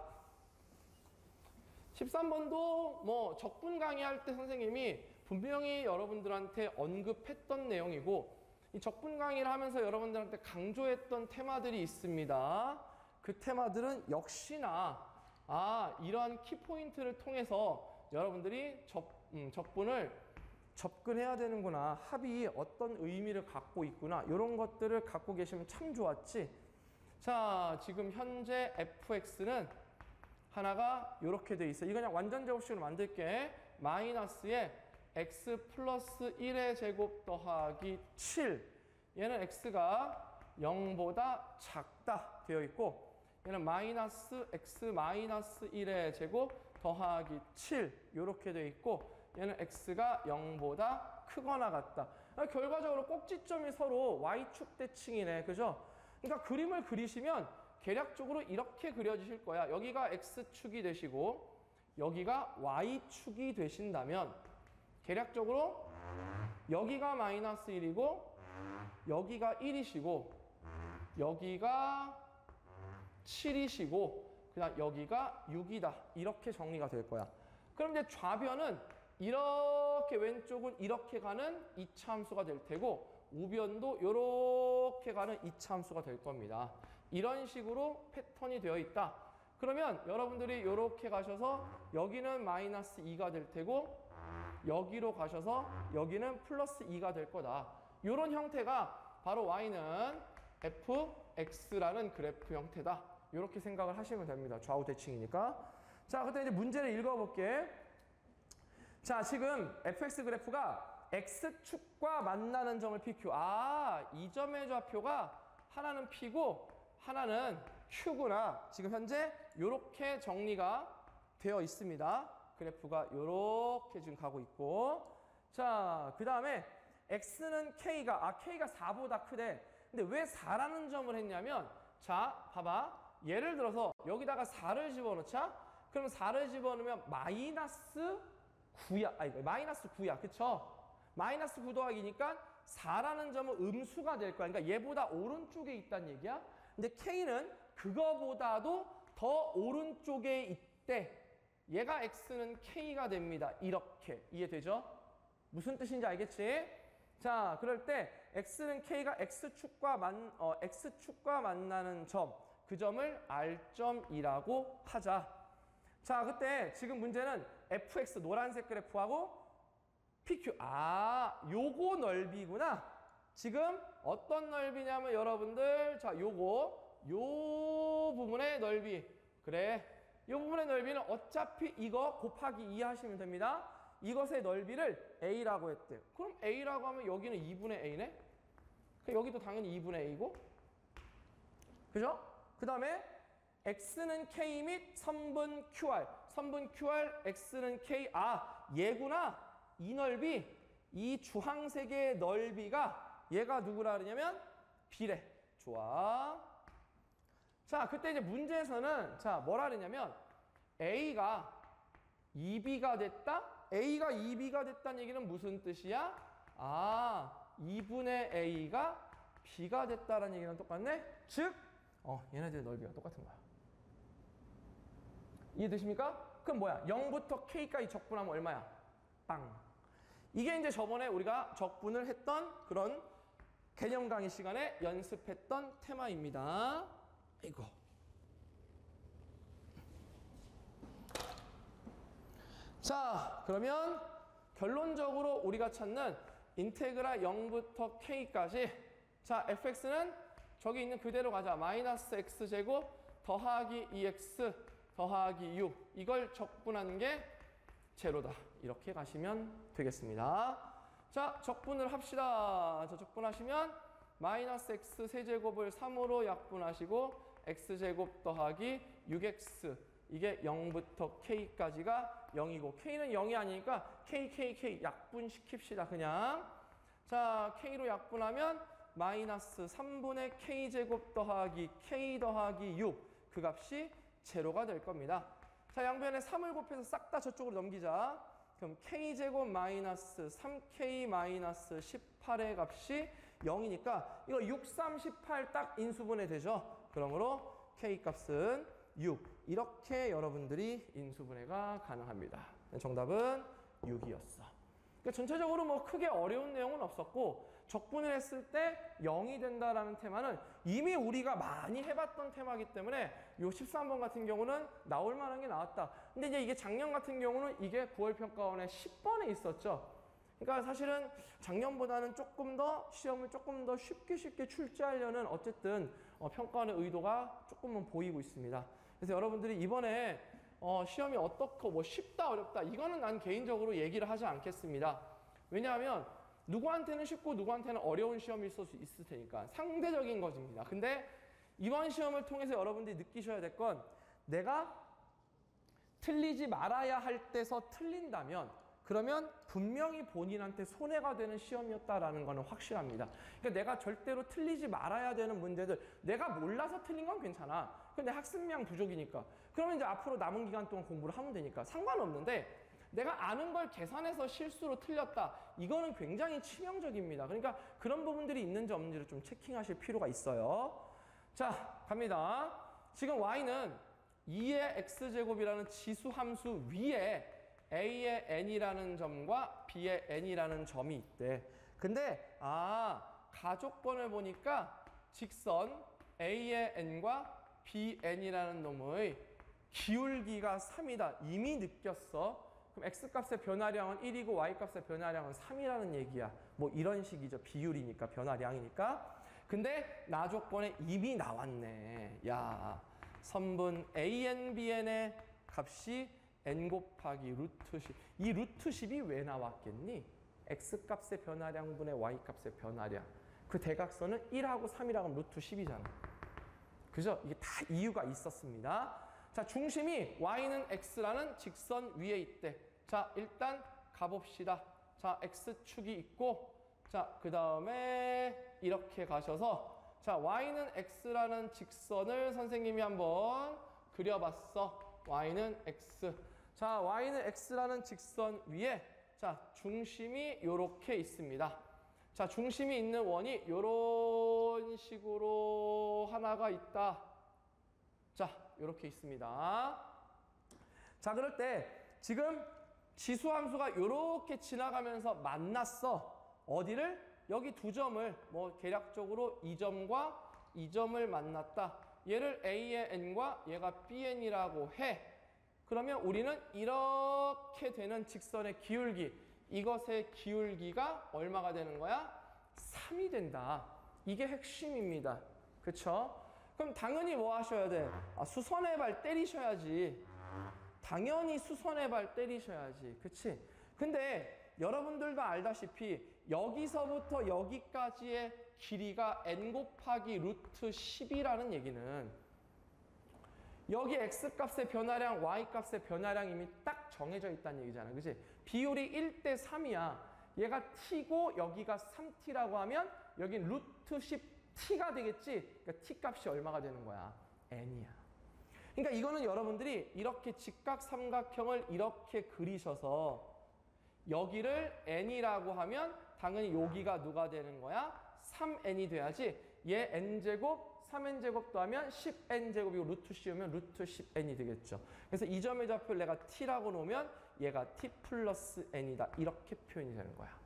십삼 번도 뭐 적분 강의할 때 선생님이 분명히 여러분들한테 언급했던 내용이고, 이 적분 강의를 하면서 여러분들한테 강조했던 테마들이 있습니다. 그 테마들은 역시나 아 이러한 키포인트를 통해서 여러분들이 적, 음, 적분을 접근해야 되는구나, 합이 어떤 의미를 갖고 있구나, 이런 것들을 갖고 계시면 참 좋았지. 자, 지금 현재 에프엑스는 하나가 이렇게 돼 있어. 이거 그냥 완전 제곱식으로 만들게. 마이너스에 x 플러스 일의 제곱 더하기 칠. 얘는 x가 영보다 작다 되어 있고, 얘는 마이너스 x 마이너스 일의 제곱 더하기 칠 이렇게 되어 있고, 얘는 x가 영보다 크거나 같다. 결과적으로 꼭지점이 서로 y축 대칭이네. 그죠? 그러니까 그림을 그리시면 계략적으로 이렇게 그려지실 거야. 여기가 x축이 되시고 여기가 y축이 되신다면 계략적으로 여기가 마이너스 일이고 여기가 일이시고 여기가 칠이시고 그다음 여기가 육이다. 이렇게 정리가 될 거야. 그럼 이제 좌변은 이렇게, 왼쪽은 이렇게 가는 이차 함수가 될 테고 우변도 이렇게 가는 이차 함수가 될 겁니다. 이런 식으로 패턴이 되어 있다. 그러면 여러분들이 이렇게 가셔서 여기는 마이너스 이가 될 테고 여기로 가셔서 여기는 플러스 이가 될 거다. 이런 형태가 바로 y는 에프엑스라는 그래프 형태다. 이렇게 생각을 하시면 됩니다. 좌우 대칭이니까. 자, 그때 이제 문제를 읽어볼게. 자, 지금 에프엑스 그래프가 X축과 만나는 점을 피큐. 아, 이 점의 좌표가 하나는 P고 하나는 Q구나. 지금 현재 이렇게 정리가 되어 있습니다. 그래프가 이렇게 지금 가고 있고. 자, 그 다음에 X는 K가, 아, K가 사보다 크대. 근데 왜 사라는 점을 했냐면, 자, 봐봐. 예를 들어서 여기다가 사를 집어넣자? 그럼 사를 집어넣으면 마이너스 구야. 아니, 마이너스 구야. 그쵸? 마이너스 구 더하기니까 사라는 점은 음수가 될 거야. 그러니까 얘보다 오른쪽에 있다는 얘기야. 근데 K는 그거보다도 더 오른쪽에 있대. 얘가 X는 K가 됩니다. 이렇게. 이해되죠? 무슨 뜻인지 알겠지? 자, 그럴 때 X는 K가 X축과 만, 어, X축과 만나는 점, 그 점을 R점이라고 하자. 자, 그때 지금 문제는 에프엑스 노란색 그래프하고 피큐. 아, 요거 넓이구나. 지금 어떤 넓이냐면 여러분들, 자, 요거, 요 부분의 넓이. 그래. 요 부분의 넓이는 어차피 이거 곱하기 이 하시면 됩니다. 이것의 넓이를 A라고 했대요. 그럼 A라고 하면 여기는 이분의 A네? 여기도 당연히 이분의 A고. 그죠? 그 다음에 X는 K 및 선분 큐알. 선분 큐알, X는 K. 아, 얘구나. 이 넓이, 이 주황색의 넓이가 얘가 누구라 그러냐면 B래. 좋아. 자, 그때 이제 문제에서는 자, 뭐라 그러냐면 A가 이 비가 됐다? A가 이 비가 됐다는 얘기는 무슨 뜻이야? 아, 이분의 A가 B가 됐다라는 얘기랑 똑같네? 즉, 어, 얘네들의 넓이가 똑같은 거야. 이해되십니까? 그럼 뭐야? 영부터 K까지 적분하면 얼마야? 빵. 이게 이제 저번에 우리가 적분을 했던 그런 개념 강의 시간에 연습했던 테마입니다. 이거. 자, 그러면 결론적으로 우리가 찾는 인테그랄 영부터 K까지. 자, 에프엑스는 저기 있는 그대로 가자. 마이너스 X제곱 더하기 이 엑스 더하기 육. 이걸 적분하는 게 제로다. 이렇게 가시면 되겠습니다. 자, 적분을 합시다. 자, 적분하시면 마이너스 X 세제곱을 삼으로 약분하시고 X제곱 더하기 육 엑스. 이게 영부터 K까지가 영이고 K는 영이 아니니까 K, K, K 약분시킵시다. 그냥. 자, K로 약분하면 마이너스 삼분의 K제곱 더하기 K 더하기 육. 그 값이 제로가 될 겁니다. 자, 양변에 삼을 곱해서 싹 다 저쪽으로 넘기자. 그럼 K제곱 마이너스 삼 케이 마이너스 십팔의 값이 영이니까 이거 육, 삼, 십팔 딱 인수분해 되죠. 그러므로 K 값은 육. 이렇게 여러분들이 인수분해가 가능합니다. 정답은 육이었어. 그러니까 전체적으로 뭐 크게 어려운 내용은 없었고 적분을 했을 때 영이 된다라는 테마는 이미 우리가 많이 해봤던 테마이기 때문에 요 십삼 번 같은 경우는 나올 만한 게 나왔다. 근데 이제 이게 작년 같은 경우는 이게 구월 평가원에 십 번에 있었죠. 그러니까 사실은 작년보다는 조금 더 시험을 조금 더 쉽게 쉽게 출제하려는 어쨌든 어, 평가원의 의도가 조금은 보이고 있습니다. 그래서 여러분들이 이번에 어, 시험이 어떻고 뭐 쉽다 어렵다 이거는 난 개인적으로 얘기를 하지 않겠습니다. 왜냐하면 누구한테는 쉽고 누구한테는 어려운 시험이 있을 수 있을 테니까 상대적인 것입니다. 근데 이번 시험을 통해서 여러분들이 느끼셔야 될 건 내가 틀리지 말아야 할 때서 틀린다면 그러면 분명히 본인한테 손해가 되는 시험이었다라는 거는 확실합니다. 그러니까 내가 절대로 틀리지 말아야 되는 문제들 내가 몰라서 틀린 건 괜찮아. 근데 학습량 부족이니까 그러면 이제 앞으로 남은 기간 동안 공부를 하면 되니까 상관없는데 내가 아는 걸 계산해서 실수로 틀렸다. 이거는 굉장히 치명적입니다. 그러니까 그런 부분들이 있는지 없는지를 좀 체킹하실 필요가 있어요. 자, 갑니다. 지금 y는 이의 x제곱이라는 지수 함수 위에 a의 n이라는 점과 b의 n이라는 점이 있대. 근데 아, 가족번을 보니까 직선 a의 n과 bn이라는 놈의 기울기가 삼이다. 이미 느꼈어. 그럼 x값의 변화량은 일이고 y값의 변화량은 삼이라는 얘기야. 뭐 이런 식이죠. 비율이니까 변화량이니까. 근데 나조건에 이미 나왔네. 야, 선분 에이엔, 비엔의 값이 n 곱하기 루트 십. 이 루트 십이 왜 나왔겠니? x값의 변화량분의 y값의 변화량. 그 대각선은 일하고 삼이라고 하면 루트 십이잖아. 그죠? 이게 다 이유가 있었습니다. 자, 중심이 y는 x라는 직선 위에 있대. 자, 일단 가봅시다. 자, x축이 있고, 자, 그 다음에 이렇게 가셔서, 자, y는 x라는 직선을 선생님이 한번 그려봤어. y는 x. 자, y는 x라는 직선 위에, 자, 중심이 요렇게 있습니다. 자, 중심이 있는 원이 요런 식으로 하나가 있다. 자, 요렇게 있습니다. 자, 그럴 때 지금 지수함수가 요렇게 지나가면서 만났어. 어디를? 여기 두 점을, 뭐 계략적으로 이 점과 이 점을 만났다. 얘를 A의 n과 얘가 Bn이라고 해. 그러면 우리는 이렇게 되는 직선의 기울기, 이것의 기울기가 얼마가 되는 거야? 삼이 된다. 이게 핵심입니다. 그쵸? 그럼 당연히 뭐 하셔야 돼? 아, 수선의 발 때리셔야지. 당연히 수선의 발 때리셔야지. 그치? 근데 여러분들도 알다시피 여기서부터 여기까지의 길이가 n 곱하기 루트 십이라는 얘기는 여기 x값의 변화량, y값의 변화량 이미 딱 정해져 있다는 얘기잖아. 그치? 비율이 일 대 삼이야. 얘가 t고 여기가 삼 티라고 하면 여긴 루트 십 티가 되겠지? 그러니까 t값이 얼마가 되는 거야? n이야. 그러니까 이거는 여러분들이 이렇게 직각삼각형을 이렇게 그리셔서 여기를 n이라고 하면 당연히 여기가 누가 되는 거야? 삼 엔이 돼야지. 얘 n제곱, 삼 엔제곱 더하면 십 엔제곱이고 루트 씌우면 루트 십 엔이 되겠죠. 그래서 이 점의 좌표를 내가 t라고 놓으면 얘가 t 플러스 n이다. 이렇게 표현이 되는 거야.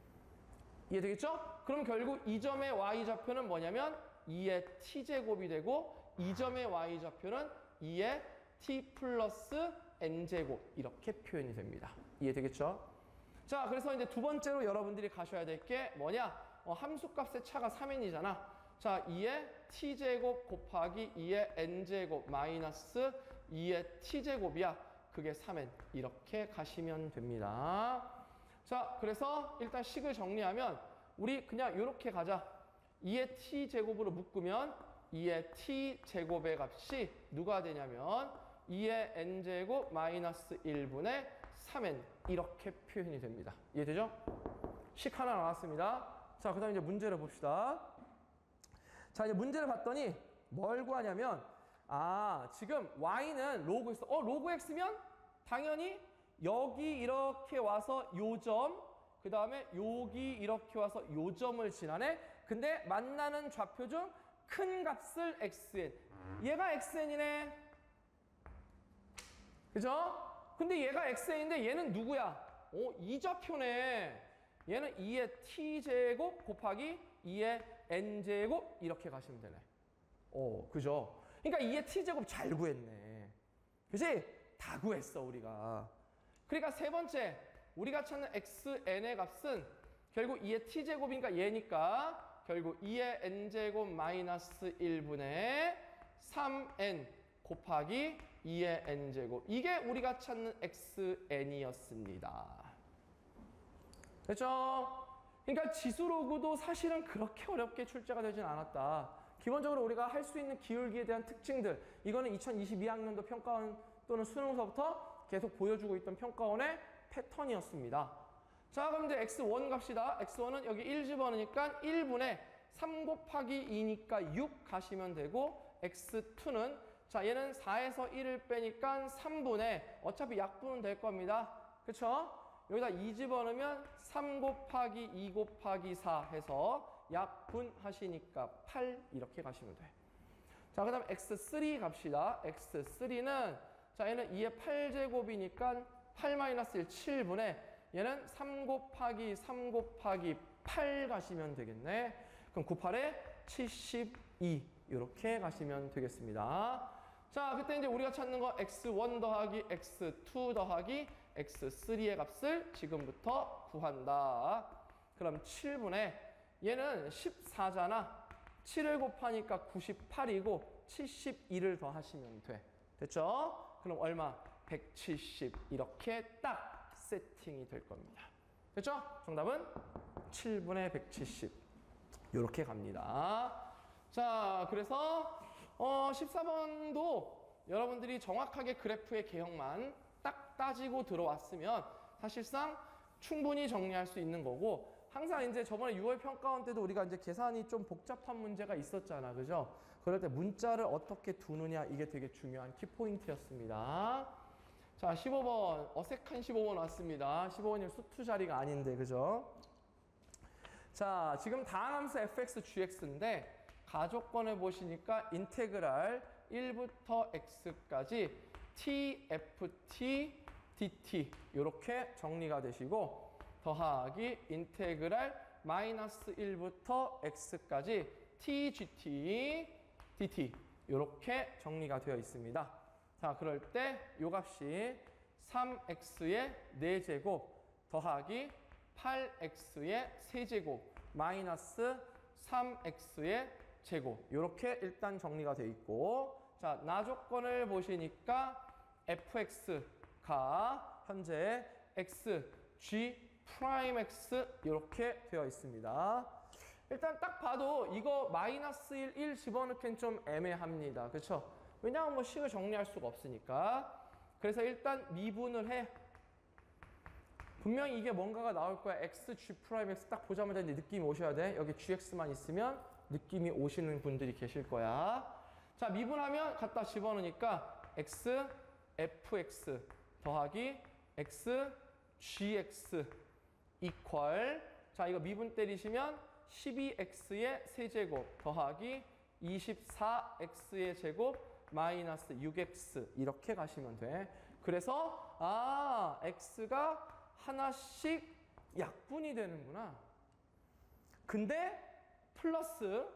이해되겠죠? 그럼 결국 이 점의 y 좌표는 뭐냐면 이의 t제곱이 되고 이 점의 y 좌표는 이의 t 플러스 n제곱 이렇게 표현이 됩니다. 이해되겠죠? 자, 그래서 이제 두 번째로 여러분들이 가셔야 될 게 뭐냐? 어, 함수값의 차가 삼 엔이잖아. 자, 이의 t제곱 곱하기 이의 n제곱 마이너스 이의 t제곱이야. 그게 삼 엔. 이렇게 가시면 됩니다. 자, 그래서 일단 식을 정리하면 우리 그냥 이렇게 가자. 이의 t제곱으로 묶으면 이의 t제곱의 값이 누가 되냐면 이의 n제곱 마이너스 일분의 삼 엔 이렇게 표현이 됩니다. 이해되죠? 식 하나 나왔습니다. 자, 그 다음에 이제 문제를 봅시다. 자, 이제 문제를 봤더니 뭘 구하냐면 아, 지금 y는 로그 x. 어, 로그 x면 당연히 여기 이렇게 와서 요 점, 그 다음에 여기 이렇게 와서 요 점을 지나네. 근데 만나는 좌표 중 큰 값을 xn. 얘가 xn이네. 그죠? 근데 얘가 xn인데 얘는 누구야? 오, 이 좌표네. 얘는 이의 t제곱 곱하기 이의 n제곱 이렇게 가시면 되네. 오, 그죠? 그러니까 이의 t제곱 잘 구했네. 그치? 다 구했어, 우리가. 그러니까 세 번째, 우리가 찾는 xn의 값은 결국 이의 t제곱이니까 얘니까 결국 이의 n제곱 마이너스 일분의 삼 엔 곱하기 이의 n제곱. 이게 우리가 찾는 xn이었습니다. 됐죠? 그러니까 지수로그도 사실은 그렇게 어렵게 출제가 되진 않았다. 기본적으로 우리가 할 수 있는 기울기에 대한 특징들, 이거는 이천이십이 학년도 평가원 또는 수능서부터 계속 보여주고 있던 평가원의 패턴이었습니다. 자, 그럼 이제 엑스원 갑시다. 엑스원은 여기 일 집어넣으니까 일분의 삼 곱하기 이니까 육 가시면 되고, 엑스투는 자, 얘는 사에서 일을 빼니까 삼분의 어차피 약분은 될 겁니다. 그쵸? 여기다 이 집어넣으면 삼 곱하기 이 곱하기 사 해서 약분하시니까 팔 이렇게 가시면 돼. 자, 그 다음 엑스쓰리 갑시다. 엑스쓰리는 자, 얘는 이의 팔 제곱이니까 팔 마이너스 일, 칠분의 얘는 삼 곱하기 삼 곱하기 팔 가시면 되겠네. 그럼 구팔에 칠십이 이렇게 가시면 되겠습니다. 자, 그때 이제 우리가 찾는 거 엑스원 더하기 엑스투 더하기 엑스쓰리의 값을 지금부터 구한다. 그럼 칠분의 얘는 십사잖아. 칠을 곱하니까 구십팔이고 칠십이를 더하시면 돼. 됐죠? 그럼 얼마? 백칠십 이렇게 딱 세팅이 될 겁니다. 됐죠? 정답은 칠분의 백칠십 이렇게 갑니다. 자, 그래서 어, 십사 번도 여러분들이 정확하게 그래프의 개형만 딱 따지고 들어왔으면 사실상 충분히 정리할 수 있는 거고, 항상 이제 저번에 유월 평가원 때도 우리가 이제 계산이 좀 복잡한 문제가 있었잖아. 그죠? 그럴 때 문자를 어떻게 두느냐, 이게 되게 중요한 키포인트였습니다. 자, 십오 번. 어색한 십오 번 왔습니다. 십오 번이 수투 자리가 아닌데, 그죠? 자, 지금 다항함수 에프엑스, 지엑스인데 가족권을 보시니까 인테그랄 일부터 x까지 tft, dt 이렇게 정리가 되시고, 더하기 인테그랄 마이너스 일부터 x까지 tgt, dt 이렇게 정리가 되어 있습니다. 자, 그럴 때 요 값이 삼 엑스의 네 제곱 더하기 팔 엑스의 세 제곱 마이너스 삼 엑스의 제곱 이렇게 일단 정리가 되어 있고, 자, 나조건을 보시니까 fx가 현재 x, g, 프라임 x 이렇게 되어 있습니다. 일단 딱 봐도 이거 마이너스 일, 일 집어넣기는 좀 애매합니다. 그렇죠? 왜냐하면 뭐 식을 정리할 수가 없으니까. 그래서 일단 미분을 해. 분명히 이게 뭔가가 나올 거야. x, g 프라임 x 딱 보자마자 이제 느낌이 오셔야 돼. 여기 gx만 있으면 느낌이 오시는 분들이 계실 거야. 자, 미분하면 갖다 집어넣으니까 x, fx 더하기 x, gx 이퀄. 자, 이거 미분 때리시면 십이 엑스의 세제곱 더하기 이십사 엑스의 제곱 마이너스 육 엑스 이렇게 가시면 돼. 그래서 아, x가 하나씩 약분이 되는구나. 근데 플러스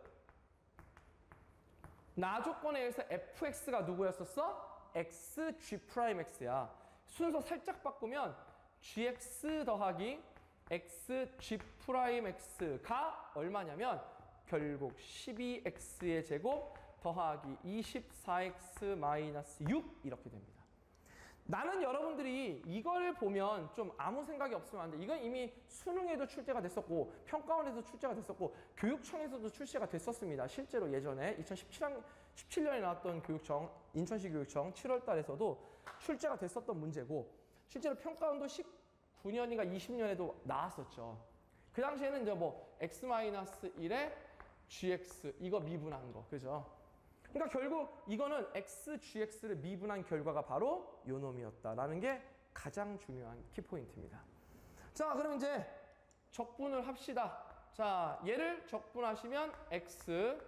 나조건에 의해서 fx가 누구였었어? x, g 프라임 x야. 순서 살짝 바꾸면 gx 더하기 x, g 프라임 x가 얼마냐면 결국 십이 엑스의 제곱 더하기 이십사 엑스 마이너스 육 이렇게 됩니다. 나는 여러분들이 이걸 보면 좀 아무 생각이 없으면 안 돼. 이건 이미 수능에도 출제가 됐었고 평가원에서 출제가 됐었고 교육청에서도 출시가 됐었습니다. 실제로 예전에 이천십칠 년에 나왔던 교육청, 인천시 교육청 칠월 달에서도 출제가 됐었던 문제고, 실제로 평가원도 십구 년인가 이십 년에도 나왔었죠. 그 당시에는 이제 뭐 x-일에 gx 이거 미분한 거, 그죠? 그러니까 결국 이거는 x, gx를 미분한 결과가 바로 요 놈이었다라는 게 가장 중요한 키포인트입니다. 자, 그럼 이제 적분을 합시다. 자, 얘를 적분하시면 x,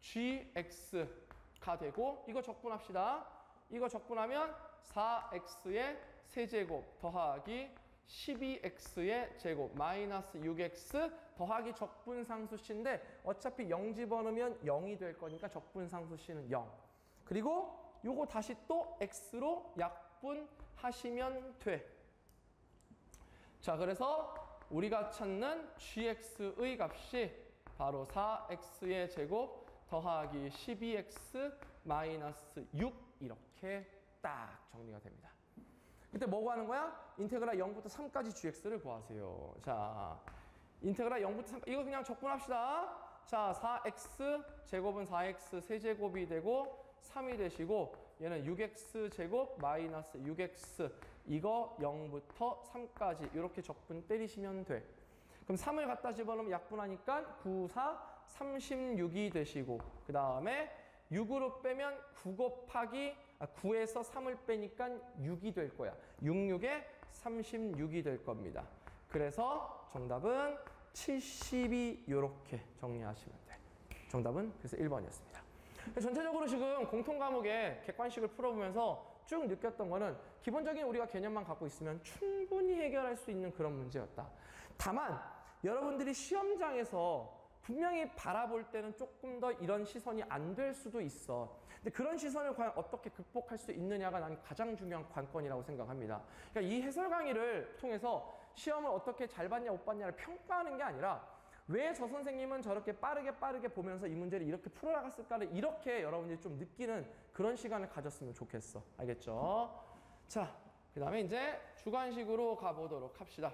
gx가 되고, 이거 적분합시다. 이거 적분하면 사 엑스의 세제곱 더하기 십이 엑스의 제곱 마이너스 육 엑스 더하기 적분상수식인데 어차피 영 집어넣으면 영이 될 거니까 적분상수식은 영. 그리고 요거 다시 또 x로 약분하시면 돼. 자, 그래서 우리가 찾는 gx의 값이 바로 사 엑스의 제곱 더하기 십이 엑스 마이너스 육 이렇게 딱 정리가 됩니다. 그때 뭐 구하는 거야? 인테그랄 영부터 삼까지 gx를 구하세요. 자, 인테그랄 영부터 삼, 이거 그냥 적분합시다. 자, 사 엑스 제곱은 사 엑스 세제곱이 되고 삼이 되시고, 얘는 육 엑스 제곱 마이너스 육 엑스 이거 영부터 삼까지 이렇게 적분 때리시면 돼. 그럼 삼을 갖다 집어넣으면 약분하니까 구, 사, 삼십육이 되시고, 그 다음에 육으로 빼면 구 곱하기 아, 구에서 삼을 빼니까 육이 될 거야. 육, 육에 삼십육이 될 겁니다. 그래서 정답은 칠십이 이렇게 정리하시면 돼. 정답은 그래서 일 번이었습니다. 전체적으로 지금 공통 과목에 객관식을 풀어보면서 쭉 느꼈던 거는 기본적인 우리가 개념만 갖고 있으면 충분히 해결할 수 있는 그런 문제였다. 다만 여러분들이 시험장에서 분명히 바라볼 때는 조금 더 이런 시선이 안 될 수도 있어. 근데 그런 시선을 과연 어떻게 극복할 수 있느냐가 난 가장 중요한 관건이라고 생각합니다. 그러니까 이 해설 강의를 통해서 시험을 어떻게 잘 봤냐 못 봤냐를 평가하는 게 아니라 왜 저 선생님은 저렇게 빠르게 빠르게 보면서 이 문제를 이렇게 풀어나갔을까를 이렇게 여러분들이 좀 느끼는 그런 시간을 가졌으면 좋겠어. 알겠죠? 자, 그 다음에 이제 주관식으로 가보도록 합시다.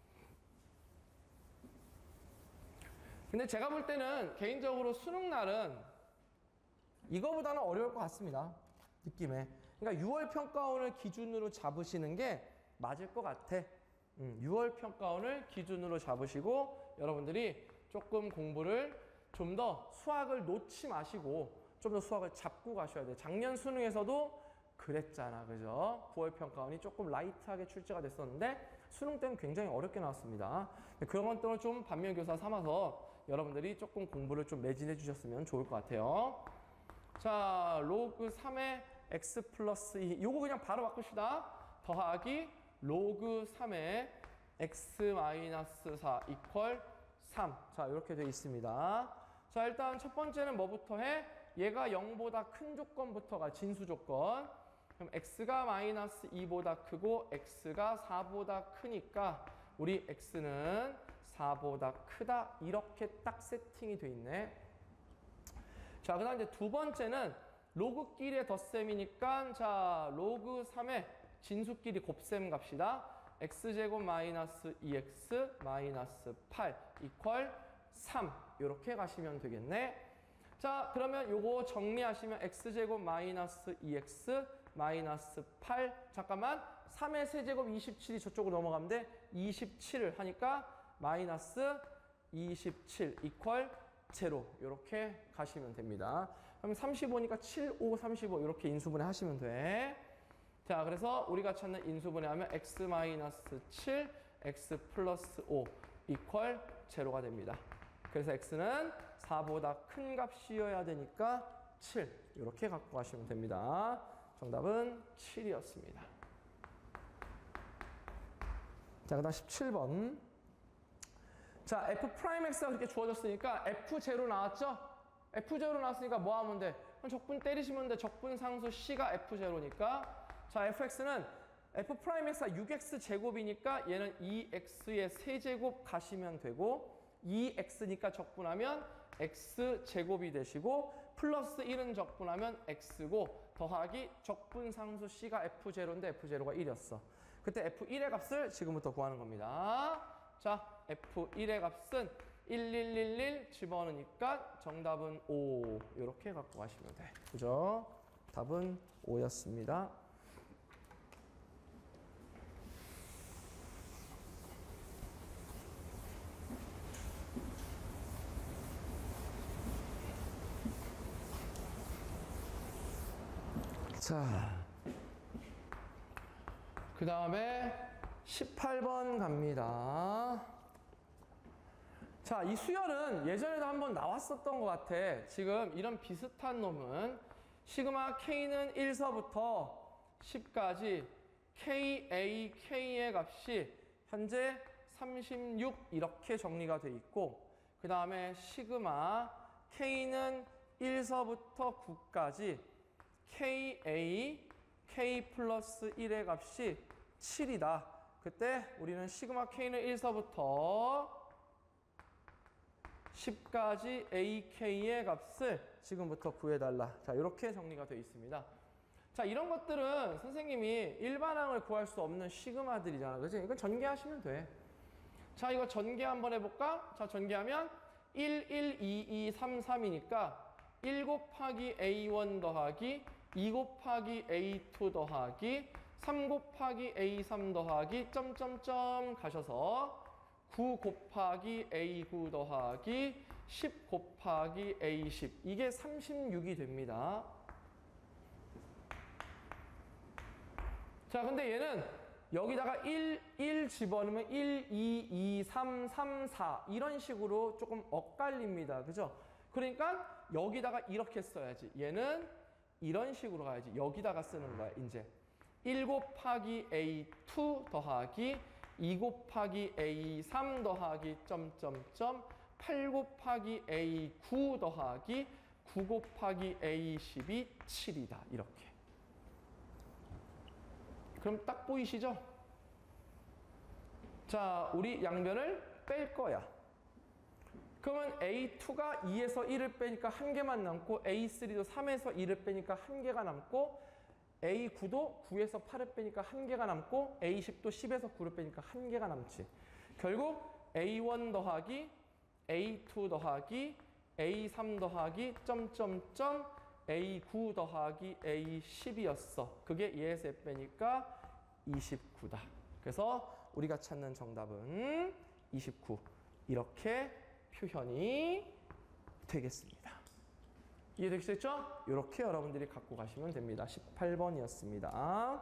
근데 제가 볼 때는 개인적으로 수능 날은 이거보다는 어려울 것 같습니다. 느낌에. 그러니까 유월 평가원을 기준으로 잡으시는 게 맞을 것 같아. 음, 유월 평가원을 기준으로 잡으시고 여러분들이 조금 공부를 좀 더 수학을 놓지 마시고 좀 더 수학을 잡고 가셔야 돼요. 작년 수능에서도 그랬잖아. 그죠? 구월 평가원이 조금 라이트하게 출제가 됐었는데 수능 때는 굉장히 어렵게 나왔습니다. 그런 것들을 좀 반면교사 삼아서 여러분들이 조금 공부를 좀 매진해 주셨으면 좋을 것 같아요. 자, 로그 삼의 x 플러스 이. 요거 그냥 바로 바꿉시다. 더하기 로그 삼의 x 마이너스 사 이퀄 삼. 자, 이렇게 되어 있습니다. 자, 일단 첫 번째는 뭐부터 해? 얘가 영보다 큰 조건부터가 진수 조건. 그럼 x가 마이너스 이보다 크고 x가 사보다 크니까 우리 x는 사보다 크다. 이렇게 딱 세팅이 돼 있네. 자, 그 다음 이제 두 번째는 로그끼리의 덧셈이니까 자, 로그 삼의 진수끼리 곱셈 갑시다. x제곱 마이너스 이 엑스 마이너스 팔 이퀄 삼. 이렇게 가시면 되겠네. 자, 그러면 요거 정리하시면 x제곱 마이너스 이 엑스 마이너스 팔. 잠깐만. 삼의 세제곱 이십칠이 저쪽으로 넘어가면 돼. 이십칠을 하니까 마이너스 이십칠 이퀄 제로. 이렇게 가시면 됩니다. 그럼 삼십오니까 칠, 오, 삼십오 이렇게 인수분해 하시면 돼. 자, 그래서 우리가 찾는 인수분해하면 x 마이너스 칠, x 플러스 오 이퀄 제로가 됩니다. 그래서 x는 사보다 큰 값이어야 되니까 칠. 이렇게 갖고 가시면 됩니다. 정답은 칠이었습니다. 자, 그 다음 십칠 번. 자, f 프라임 x가 그렇게 주어졌으니까 에프 제로 나왔죠? 에프 제로 나왔으니까 뭐 하면 돼? 그럼 적분 때리시면 돼. 적분 상수 c가 에프 제로니까. 자, fx는 f 프라임 x가 육 엑스 제곱이니까 얘는 이 엑스의 세제곱 가시면 되고 이 엑스니까 적분하면 x 제곱이 되시고 플러스 일은 적분하면 x고 더하기 적분 상수 c가 에프 제로인데 에프 제로가 일이었어. 그때 에프 일의 값을 지금부터 구하는 겁니다. 자, 에프 일의 값은 일일일일 집어넣으니까 정답은 오. 이렇게 갖고 가시면 돼. 그죠? 답은 오였습니다. 자, 그 다음에 십팔 번 갑니다. 자, 이 수열은 예전에도 한번 나왔었던 것 같아. 지금 이런 비슷한 놈은 시그마 K는 일서부터 십까지 케이 에이 케이의 값이 현재 삼십육 이렇게 정리가 돼 있고 그 다음에 시그마 K는 일서부터 구까지 케이 에이 K 플러스 일의 값이 칠이다. 그때 우리는 시그마 K는 일서부터 십까지 에이케이의 값을 지금부터 구해달라. 자, 이렇게 정리가 되어 있습니다. 자, 이런 것들은 선생님이 일반항을 구할 수 없는 시그마들이잖아. 그치? 이건 전개하시면 돼. 자, 이거 전개 한번 해볼까? 자, 전개하면 일, 일, 이, 이, 삼, 삼이니까 일 곱하기 에이 원 더하기 이 곱하기 에이 투 더하기 삼 곱하기 에이 삼 더하기 점점점 가셔서 구 곱하기 에이 구 더하기 십 곱하기 에이 십. 이게 삼십육이 됩니다. 자, 근데 얘는 여기다가 일, 일 집어넣으면 일, 이, 이, 삼, 삼, 사 이런 식으로 조금 엇갈립니다. 그죠? 그러니까 여기다가 이렇게 써야지. 얘는 이런 식으로 가야지. 여기다가 쓰는 거야, 이제. 일 곱하기 에이 투 더하기 이 곱하기 에이 삼 더하기 점점점 팔 곱하기 에이 구 더하기 구 곱하기 에이 십이 칠이다. 이렇게. 그럼 딱 보이시죠? 자, 우리 양변을 뺄 거야. 그러면 에이 투가 이에서 일을 빼니까 한 개만 남고 에이 쓰리도 삼에서 일을 빼니까 한 개가 남고 에이 구도 구에서 팔을 빼니까 한 개가 남고 에이 십도 십에서 구를 빼니까 한 개가 남지. 결국 에이 원 더하기 에이 투 더하기 에이 삼 더하기 점점점 에이 구 더하기 에이 십이었어. 그게 이에서 일 빼니까 이십구다. 그래서 우리가 찾는 정답은 이십구. 이렇게 표현이 되겠습니다. 이해되시겠죠? 이렇게 여러분들이 갖고 가시면 됩니다. 십팔 번이었습니다.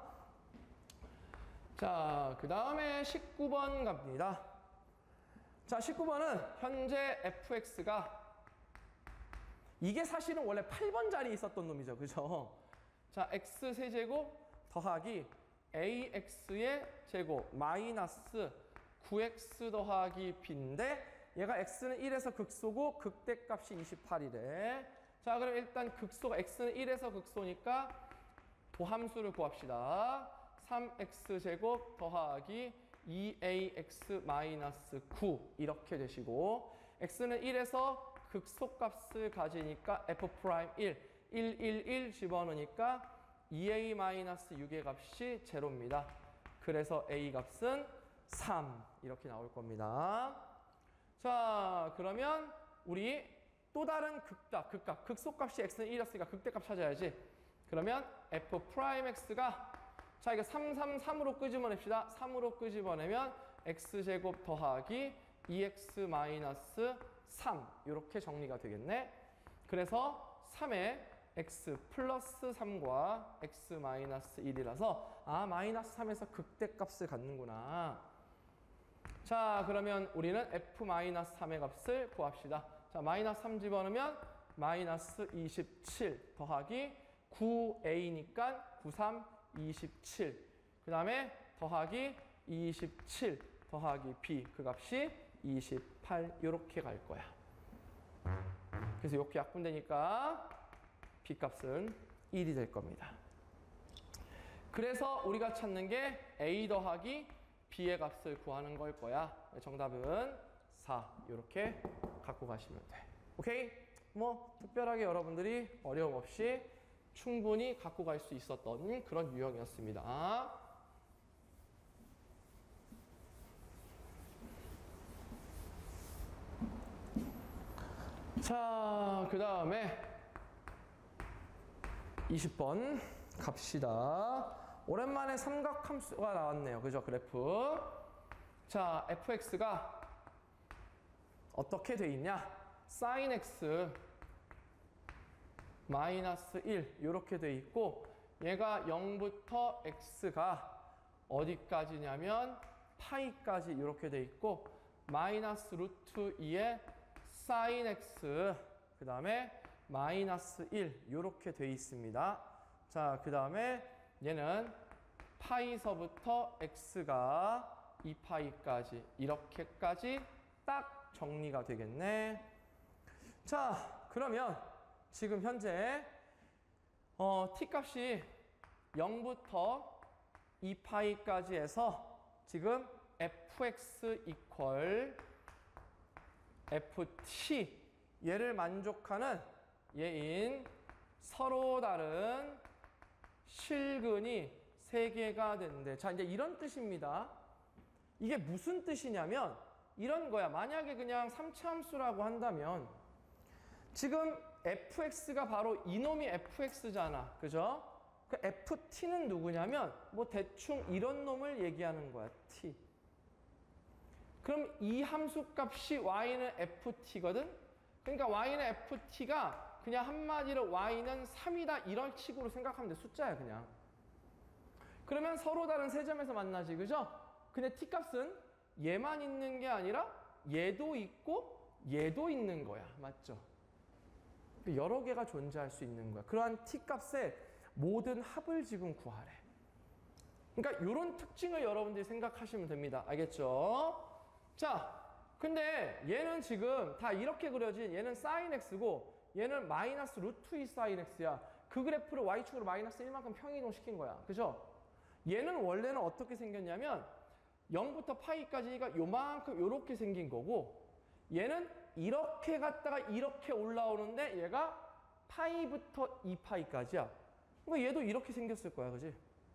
자, 그 다음에 십구 번 갑니다. 자, 십구 번은 현재 에프엑스가 이게 사실은 원래 팔 번 자리에 있었던 놈이죠. 그죠? 자, x 세제곱 더하기 에이엑스의 제곱 마이너스 구 엑스 더하기 b인데 얘가 x는 일에서 극소고 극대값이 이십팔이래. 자, 그럼 일단 극소가 x는 일에서 극소니까 도함수를 구합시다. 삼 엑스 제곱 더하기 이 에이엑스 마이너스 구 이렇게 되시고 x는 일에서 극소값을 가지니까 f 프라임 일, 일, 일, 일 집어넣으니까 이 에이 마이너스 육의 값이 제로입니다. 그래서 a 값은 삼 이렇게 나올 겁니다. 자, 그러면 우리 또 다른 극답, 극값, 극소값이 x는 일이었으니까 극대값 찾아야지. 그러면 f 프라임 x가 자, 이거 삼, 삼, 삼으로 끄집어냅시다. 삼으로 끄집어내면 x제곱 더하기 이 엑스 마이너스 삼 이렇게 정리가 되겠네. 그래서 삼에 x 플러스 삼과 x 마이너스 일이라서 아, 마이너스 삼에서 극대값을 갖는구나. 자, 그러면 우리는 f 마이너스 삼의 값을 구합시다. 자, 마이너스 삼 집어넣으면 마이너스 이십칠 더하기 구 에이니까 구, 삼, 이십칠. 그 다음에 더하기 이십칠 더하기 b 그 값이 이십팔 이렇게 갈 거야. 그래서 이렇게 약분되니까 b 값은 일이 될 겁니다. 그래서 우리가 찾는 게 a 더하기 b의 값을 구하는 걸 거야. 정답은 사 이렇게 갖고 가시면 돼. 오케이? 뭐 특별하게 여러분들이 어려움 없이 충분히 갖고 갈 수 있었던 그런 유형이었습니다. 자, 그 다음에 이십 번 갑시다. 오랜만에 삼각함수가 나왔네요. 그죠? 그래프. 자, 에프엑스가 어떻게 돼 있냐? 사인 x 마이너스 일 이렇게 돼 있고 얘가 영부터 x가 어디까지냐면 파이까지 이렇게 돼 있고 마이너스 루트 이에 사인 x 그 다음에 마이너스 일 이렇게 돼 있습니다. 자, 그 다음에 얘는 파이서부터 x가 이 파이까지 이렇게까지 딱 정리가 되겠네. 자, 그러면 지금 현재 어, t값이 영부터 이 파이까지 해서 지금 fx 이퀄 ft 얘를 만족하는 얘인 서로 다른 실근이 세 개가 된대. 자, 이제 이런 뜻입니다. 이게 무슨 뜻이냐면 이런 거야. 만약에 그냥 삼차함수라고 한다면 지금 fx가 바로 이놈이 fx잖아. 그죠? 그 ft는 누구냐면 뭐 대충 이런 놈을 얘기하는 거야. t. 그럼 이 함수 값이 y는 ft거든? 그러니까 y는 ft가 그냥 한마디로 y는 삼이다 이런 식으로 생각하면 돼. 숫자야 그냥. 그러면 서로 다른 세 점에서 만나지. 그죠? 근데 t값은 얘만 있는 게 아니라 얘도 있고 얘도 있는 거야. 맞죠? 여러 개가 존재할 수 있는 거야. 그러한 t값의 모든 합을 지금 구하래. 그러니까 이런 특징을 여러분들이 생각하시면 됩니다. 알겠죠? 자, 근데 얘는 지금 다 이렇게 그려진 얘는 사인 x고 얘는 마이너스 루트 이 사인 x야. 그 그래프를 y축으로 마이너스 일만큼 평이동 시킨 거야. 그죠? 얘는 원래는 어떻게 생겼냐면 영부터 파이까지가 요만큼 요렇게 생긴 거고 얘는 이렇게 갔다가 이렇게 올라오는데 얘가 파이부터 이 파이까지야. 그러니까 얘도 이렇게 생겼을 거야, 그지?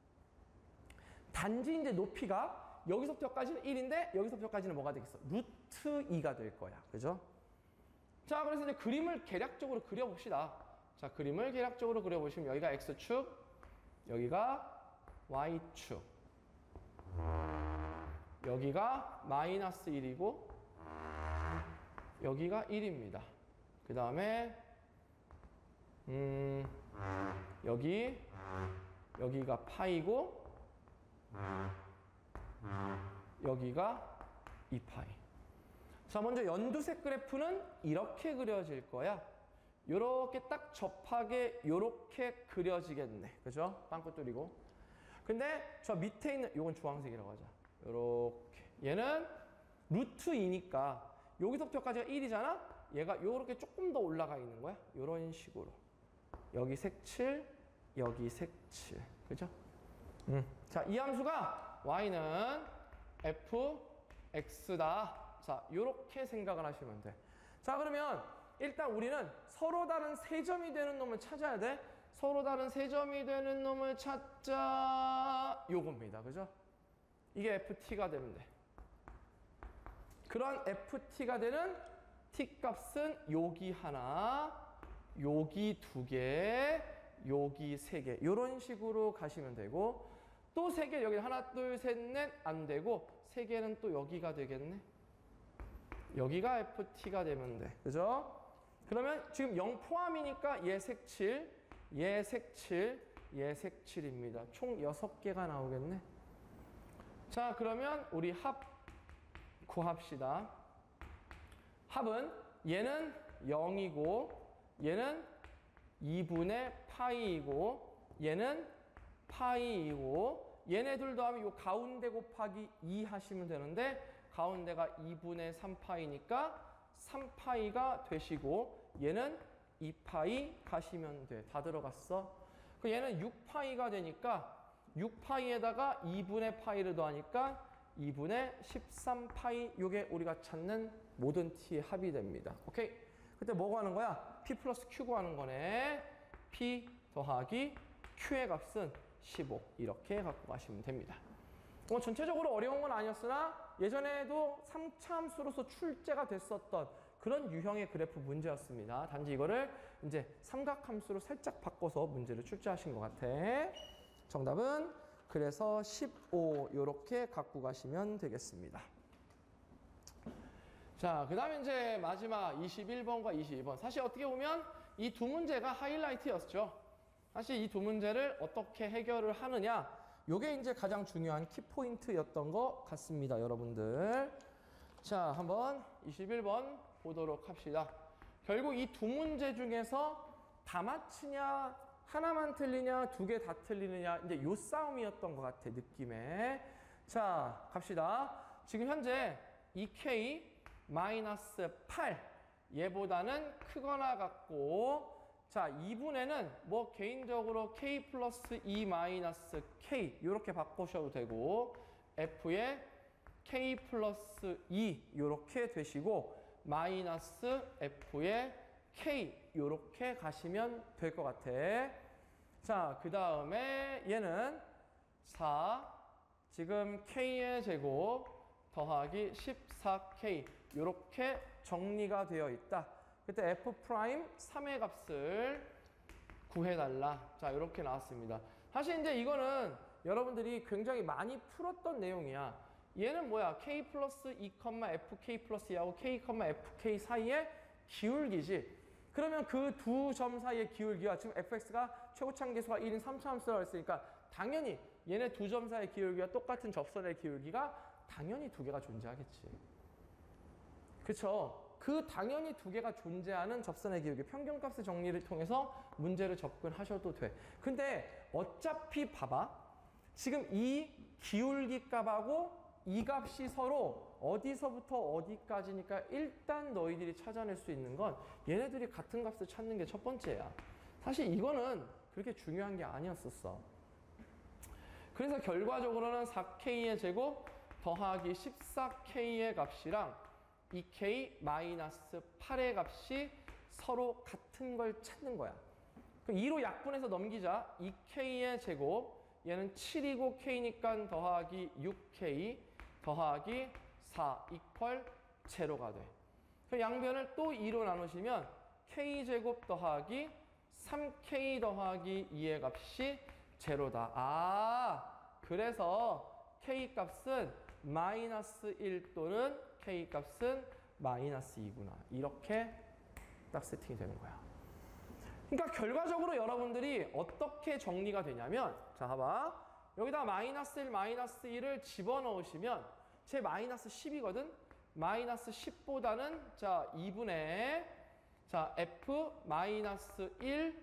단지 이제 높이가 여기서부터 여기까지는 일인데 여기서부터 여기까지는 뭐가 되겠어? 루트 이가 될 거야, 그죠? 자, 그래서 이제 그림을 계략적으로 그려봅시다. 자, 그림을 계략적으로 그려보시면 여기가 x축, 여기가 y축, 여기가 마이너스 일이고 여기가 일입니다. 그 다음에 음, 여기 여기가 파이고 여기가 이 파이. 자, 먼저 연두색 그래프는 이렇게 그려질 거야. 요렇게 딱 접하게 요렇게 그려지겠네. 그죠? 빵꾸 뚫리고. 근데 저 밑에 있는 요건 주황색이라고 하자. 요렇게. 얘는 루트 이니까 여기서부터 여기까지가 일이잖아? 얘가 요렇게 조금 더 올라가 있는 거야. 요런 식으로. 여기 색칠, 여기 색칠. 그죠? 음. 자, 이 함수가 y는 fx다. 자, 요렇게 생각을 하시면 돼. 자, 그러면 일단 우리는 서로 다른 세 점이 되는 놈을 찾아야 돼. 서로 다른 세 점이 되는 놈을 찾자. 요겁니다. 그죠? 이게 ft가 되면 돼. 그런 ft가 되는 t 값은 여기 하나, 여기 두 개, 여기 세 개. 요런 식으로 가시면 되고, 또 세 개 여기 하나, 둘, 셋, 넷 안 되고 세 개는 또 여기가 되겠네. 여기가 ft가 되면 돼. 그죠? 그러면 지금 영 포함이니까 얘 색칠, 얘 색칠, 얘 색칠입니다. 총 여섯 개가 나오겠네. 자, 그러면 우리 합 구합시다. 합은 얘는 영이고 얘는 이분의 파이이고 얘는 파이이고 얘네 둘 더하면 요 가운데 곱하기 이 하시면 되는데 가운데가 이분의 삼 파이니까 삼 파이가 되시고 얘는 이 파이 가시면 돼. 다 들어갔어? 그 얘는 육 파이가 되니까 육 파이에다가 이분의 파이를 더하니까 이분의 십삼 파이 요게 우리가 찾는 모든 t의 합이 됩니다. 오케이? 그때 뭐 구하는 거야? p 플러스 q 구하는 거네. p 더하기 q의 값은 십오 이렇게 갖고 가시면 됩니다. 뭐 전체적으로 어려운 건 아니었으나 예전에도 삼 차 함수로서 출제가 됐었던 그런 유형의 그래프 문제였습니다. 단지 이거를 이제 삼각함수로 살짝 바꿔서 문제를 출제하신 것 같아. 정답은 그래서 십오 이렇게 갖고 가시면 되겠습니다. 자, 그 다음에 이제 마지막 이십일 번과 이십이 번. 사실 어떻게 보면 이 두 문제가 하이라이트였죠. 사실 이 두 문제를 어떻게 해결을 하느냐, 요게 이제 가장 중요한 키포인트였던 것 같습니다, 여러분들. 자, 한번 이십일 번 보도록 합시다. 결국 이 두 문제 중에서 다 맞히냐, 하나만 틀리냐, 두 개 다 틀리느냐, 이제 요 싸움이었던 것 같아, 느낌에. 자, 갑시다. 지금 현재 이 케이 마이너스 팔, 얘보다는 크거나 같고, 자, 이분에는 뭐 개인적으로 k 플러스 이 마이너스 k 이렇게 바꾸셔도 되고 f에 k 플러스 이 이렇게 되시고 마이너스 f에 k 이렇게 가시면 될 것 같아. 자, 그 다음에 얘는 사, 지금 k의 제곱 더하기 십사 케이 이렇게 정리가 되어 있다. 그때 f 프라임 삼의 값을 구해달라. 자, 이렇게 나왔습니다. 사실 이제 이거는 여러분들이 굉장히 많이 풀었던 내용이야. 얘는 뭐야? k 플러스 이, fk 플러스 이하고 k, fk 사이의 기울기지. 그러면 그 두 점 사이의 기울기와 지금 fx가 최고차항계수가 일인 삼 차 함수라고 했으니까 당연히 얘네 두 점 사이의 기울기와 똑같은 접선의 기울기가 당연히 두 개가 존재하겠지. 그쵸? 그 당연히 두 개가 존재하는 접선의 기울기 평균값의 정리를 통해서 문제를 접근하셔도 돼. 근데 어차피 봐봐. 지금 이 기울기 값하고 이 값이 서로 어디서부터 어디까지니까 일단 너희들이 찾아낼 수 있는 건 얘네들이 같은 값을 찾는 게 첫 번째야. 사실 이거는 그렇게 중요한 게 아니었었어. 그래서 결과적으로는 사 케이의 제곱 더하기 십사 케이의 값이랑 이케이 마이너스 팔의 값이 서로 같은 걸 찾는 거야. 이로 약분해서 넘기자. 이케이의 제곱, 얘는 칠이고 K니까 더하기 육 케이 더하기 사 이퀄 제로가 돼. 그 양변을 또 이로 나누시면 K제곱 더하기 삼 케이 더하기 이의 값이 제로다. 아, 그래서 K 값은 마이너스 일 또는 K 값은 마이너스 이구나. 이렇게 딱 세팅이 되는 거야. 그러니까 결과적으로 여러분들이 어떻게 정리가 되냐면, 자, 봐봐. 여기다 마이너스 일, 마이너스 일을 집어넣으시면 제 마이너스 십이거든? 마이너스 십보다는 자, 이분의 자, F 마이너스 일,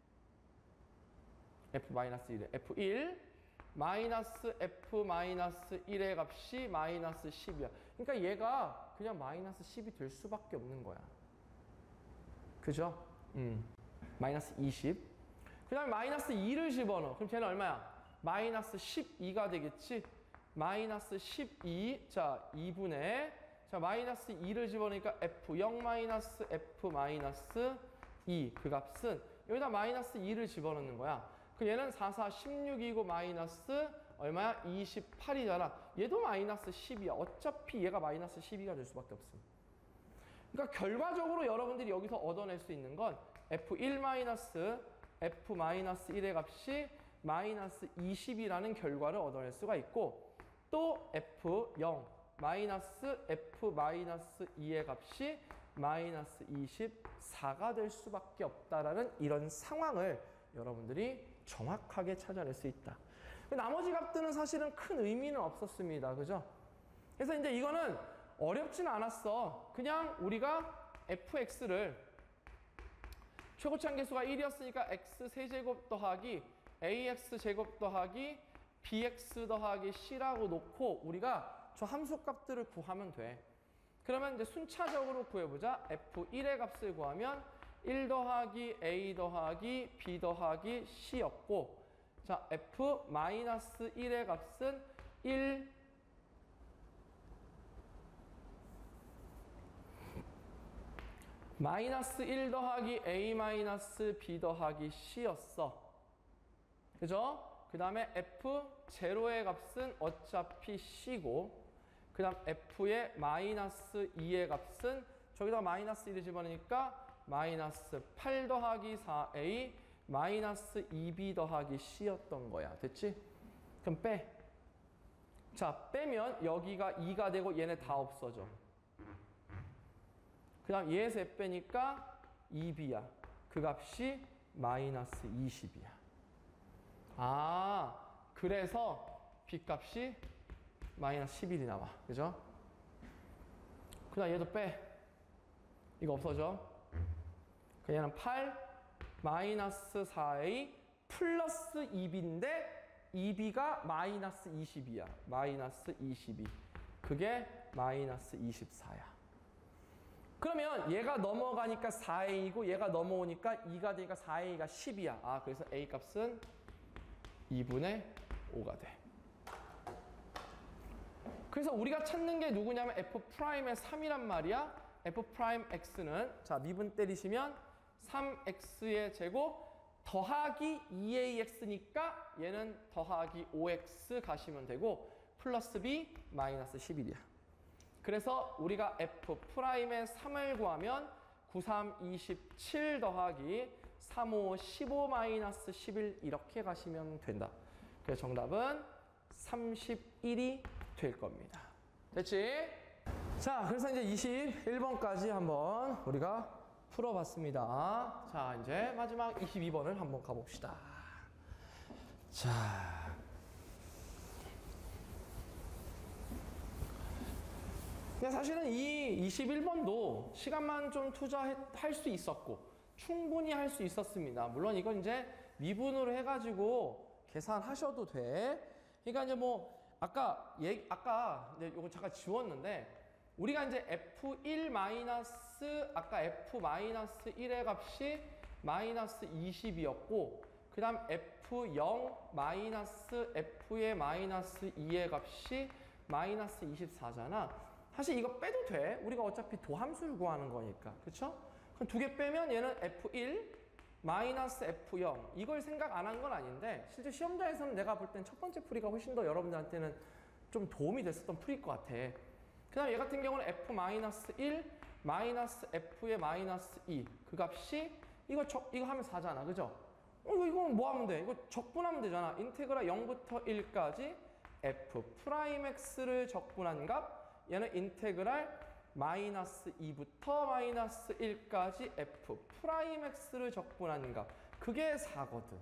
F 마이너스 일, F 일, 마이너스 F 마이너스 일의 값이 마이너스 십이야. 그러니까 얘가 그냥 마이너스 십이 될 수밖에 없는 거야. 그죠? 음. 마이너스 이십. 그 다음에 마이너스 이를 집어넣어. 그럼 걔는 얼마야? 마이너스 십이가 되겠지? 마이너스 십이. 자, 이분의 자, 마이너스 이를 집어넣으니까 에프 영 마이너스 F 마이너스 이. 그 값은 여기다 마이너스 이를 집어넣는 거야. 그 얘는 사, 사, 십육이고 마이너스 얼마야? 이십팔이잖아. 얘도 마이너스 십이야. 어차피 얘가 마이너스 십이가 될 수밖에 없음. 그러니까 결과적으로 여러분들이 여기서 얻어낼 수 있는 건 에프 일 마이너스 F 마이너스 일의 값이 마이너스 이십이라는 결과를 얻어낼 수가 있고, 또 에프 영 마이너스 F 마이너스 이의 값이 마이너스 이십사가 될 수밖에 없다라는 이런 상황을 여러분들이 정확하게 찾아낼 수 있다. 나머지 값들은 사실은 큰 의미는 없었습니다. 그죠? 그래서 이제 이거는 어렵진 않았어. 그냥 우리가 에프엑스를 최고치 한계수가 일이었으니까 x 세제곱 더하기 ax 제곱 더하기 bx 더하기 c라고 놓고 우리가 저 함수 값들을 구하면 돼. 그러면 이제 순차적으로 구해보자. 에프 일의 값을 구하면 일 더하기 a 더하기 b 더하기 c였고, 자, f 마이너스 일의 값은 일 마이너스 일 더하기 a 마이너스 b 더하기 c였어. 그죠? 그 다음에 f 제로의 값은 어차피 c고, 그 다음 f의 마이너스 이의 값은 저기다가 마이너스 일을 집어넣으니까 마이너스 팔 더하기 사 에이 마이너스 이 비 더하기 c였던 거야. 됐지? 그럼 빼. 자, 빼면 여기가 이가 되고 얘네 다 없어져. 그 다음 얘에서 빼니까 이 비야. 그 값이 마이너스 이십이야. 아, 그래서 b 값이 마이너스 십일이 나와. 그죠? 그 다음 얘도 빼. 이거 없어져. 그 얘는 팔 마이너스 사 에이 플러스 이 비인데 이 비가 마이너스 이십이야. 마이너스 이십이. 그게 마이너스 이십사야. 그러면 얘가 넘어가니까 사 에이고 얘가 넘어오니까 이가 되니까 사 에이가 십이야. 아, 그래서 A 값은 이분의 오가 돼. 그래서 우리가 찾는 게 누구냐면 F'의 삼이란 말이야. F'X는 자, 미분 때리시면 삼 엑스의 제곱 더하기 이 에이엑스니까 얘는 더하기 오 엑스 가시면 되고, 플러스 B 마이너스 십일이야. 그래서 우리가 F'의 삼을 구하면 구, 삼, 이십칠 더하기 삼, 오, 십오 마이너스 십일 이렇게 가시면 된다. 그래서 정답은 삼십일이 될 겁니다. 됐지? 자, 그래서 이제 이십일 번까지 한번 우리가 풀어봤습니다. 자, 이제 마지막 이십이 번을 한번 가봅시다. 자. 근데 사실은 이 이십일 번도 시간만 좀 투자할 수 있었고 충분히 할 수 있었습니다. 물론 이건 이제 미분으로 해가지고 계산하셔도 돼. 그러니까 이제 뭐 아까 얘 아까 이제 요거 잠깐 지웠는데 우리가 이제 에프 일 마이너스 아까 F 마이너스 일의 값이 마이너스 이십이었고, 그 다음 에프 영 마이너스 F의 마이너스 이의 값이 마이너스 이십사잖아. 사실 이거 빼도 돼. 우리가 어차피 도함수를 구하는 거니까. 그쵸? 그럼 두 개 빼면 얘는 에프 일 마이너스 에프 영. 이걸 생각 안 한 건 아닌데 실제 시험장에서는 내가 볼 땐 첫 번째 풀이가 훨씬 더 여러분들한테는 좀 도움이 됐었던 풀일 것 같아. 그 다음 얘 같은 경우는 에프 마이너스 일 마이너스 F의 마이너스 이. 그 값이 이거 적, 이거 하면 사잖아. 그죠? 어, 이거, 이거 뭐 하면 돼? 이거 적분하면 되잖아. 인테그랄 영부터 일까지 F 프라임 X를 적분한 값. 얘는 인테그랄 마이너스 이부터 마이너스 일까지 F 프라임 X를 적분한 값. 그게 사거든.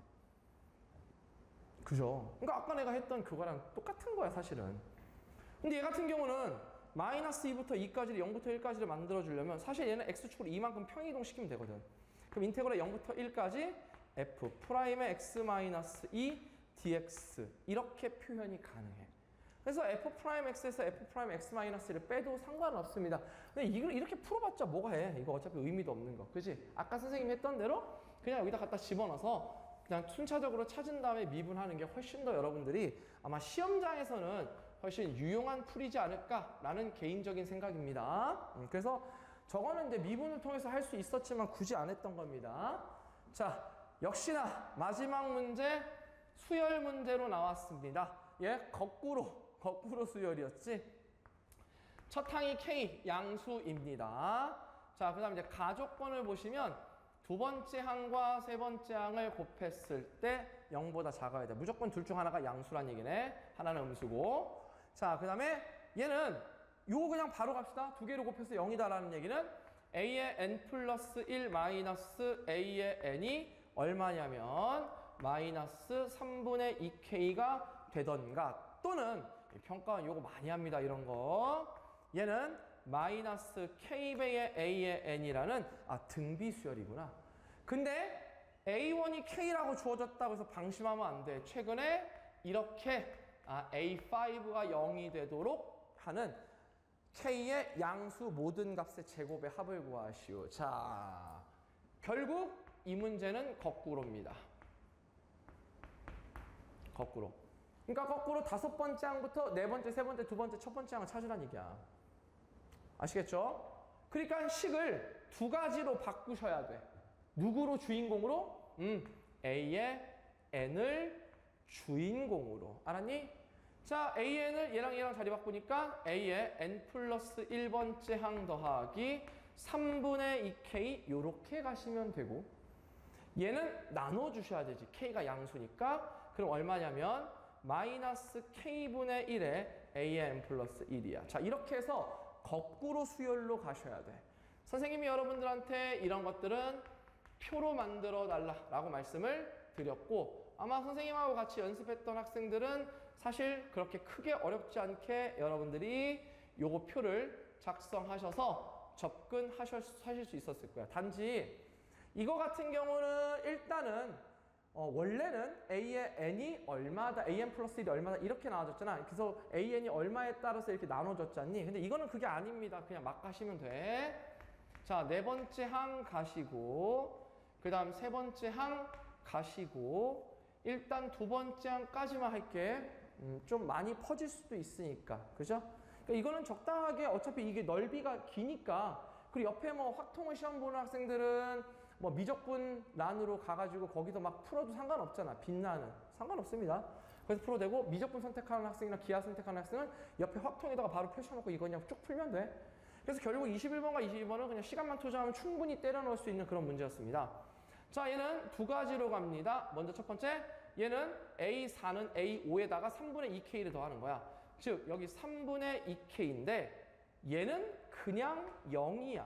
그죠? 그러니까 아까 내가 했던 그거랑 똑같은 거야, 사실은. 근데 얘 같은 경우는 마이너스 이부터 이까지, 영부터 일까지를 만들어주려면 사실 얘는 X축으로 이만큼 평이동 시키면 되거든. 그럼 인테그랄 영부터 일까지 F 프라임의 X 마이너스 이 디엑스 이렇게 표현이 가능해. 그래서 F 프라임 X에서 F 프라임 X 마이너스 일을 빼도 상관은 없습니다. 근데 이걸 이렇게 풀어봤자 뭐가 해? 이거 어차피 의미도 없는 거. 그지? 아까 선생님이 했던 대로 그냥 여기다 갖다 집어넣어서 그냥 순차적으로 찾은 다음에 미분하는 게 훨씬 더 여러분들이 아마 시험장에서는 훨씬 유용한 풀이지 않을까라는 개인적인 생각입니다. 그래서 저거는 이제 미분을 통해서 할 수 있었지만 굳이 안 했던 겁니다. 자, 역시나 마지막 문제 수열 문제로 나왔습니다. 얘 거꾸로 거꾸로 수열이었지. 첫 항이 K 양수입니다. 자, 그 다음 이제 가족번을 보시면 두 번째 항과 세 번째 항을 곱했을 때 영보다 작아야 돼. 무조건 둘 중 하나가 양수란 얘기네. 하나는 음수고. 자, 그 다음에 얘는 요거 그냥 바로 갑시다. 두 개로 곱해서 영이다라는 얘기는 A의 n 플러스 일 마이너스 A의 n이 얼마냐면 마이너스 삼분의 이 케이가 되던가, 또는 평가원 요거 많이 합니다. 이런 거. 얘는 마이너스 K배의 A의 n이라는 아 등비수열이구나. 근데 에이 원이 K라고 주어졌다고 해서 방심하면 안 돼. 최근에 이렇게 아, 에이 파이브가 영이 되도록 하는 K의 양수 모든 값의 제곱의 합을 구하시오. 자, 결국 이 문제는 거꾸로입니다. 거꾸로. 그러니까 거꾸로 다섯 번째 항부터 네 번째, 세 번째, 두 번째, 첫 번째 항을 찾으란 얘기야. 아시겠죠? 그러니까 식을 두 가지로 바꾸셔야 돼. 누구로 주인공으로? 음, A의 n을 주인공으로. 알았니? 자, A의 n을 얘랑 얘랑 자리 바꾸니까 A의 n 플러스 일 번째 항 더하기 삼분의 이 케이 요렇게 가시면 되고, 얘는 나눠주셔야 되지. K가 양수니까. 그럼 얼마냐면 마이너스 K분의 일에 A의 n 플러스 일이야. 자, 이렇게 해서 거꾸로 수열로 가셔야 돼. 선생님이 여러분들한테 이런 것들은 표로 만들어 달라라고 말씀을 드렸고, 아마 선생님하고 같이 연습했던 학생들은 사실 그렇게 크게 어렵지 않게 여러분들이 요거 표를 작성하셔서 접근하실 수 있었을 거야. 단지 이거 같은 경우는 일단은 어 원래는 A의 n이 얼마다, An 플러스 일이 얼마다 이렇게 나와줬잖아. 그래서 An이 얼마에 따라서 이렇게 나눠줬잖니. 근데 이거는 그게 아닙니다. 그냥 막 가시면 돼. 자, 네 번째 항 가시고, 그 다음 세 번째 항 가시고, 일단 두 번째 항까지만 할게. 음, 좀 많이 퍼질 수도 있으니까. 그죠? 그러니까 이거는 적당하게, 어차피 이게 넓이가 기니까. 그리고 옆에 뭐 확통을 시험 보는 학생들은 뭐 미적분 란으로 가가지고 거기서 막 풀어도 상관없잖아. 빛나는. 상관없습니다. 그래서 풀어도 되고, 미적분 선택하는 학생이나 기하 선택하는 학생은 옆에 확통에다가 바로 펼쳐놓고 이거 그냥 쭉 풀면 돼. 그래서 결국 이십일 번과 이십이 번은 그냥 시간만 투자하면 충분히 때려 넣을 수 있는 그런 문제였습니다. 자, 얘는 두 가지로 갑니다. 먼저 첫 번째, 얘는 에이 사는 에이 오에다가 삼분의 이 케이를 더하는 거야. 즉, 여기 삼분의 이 케이인데 얘는 그냥 영이야.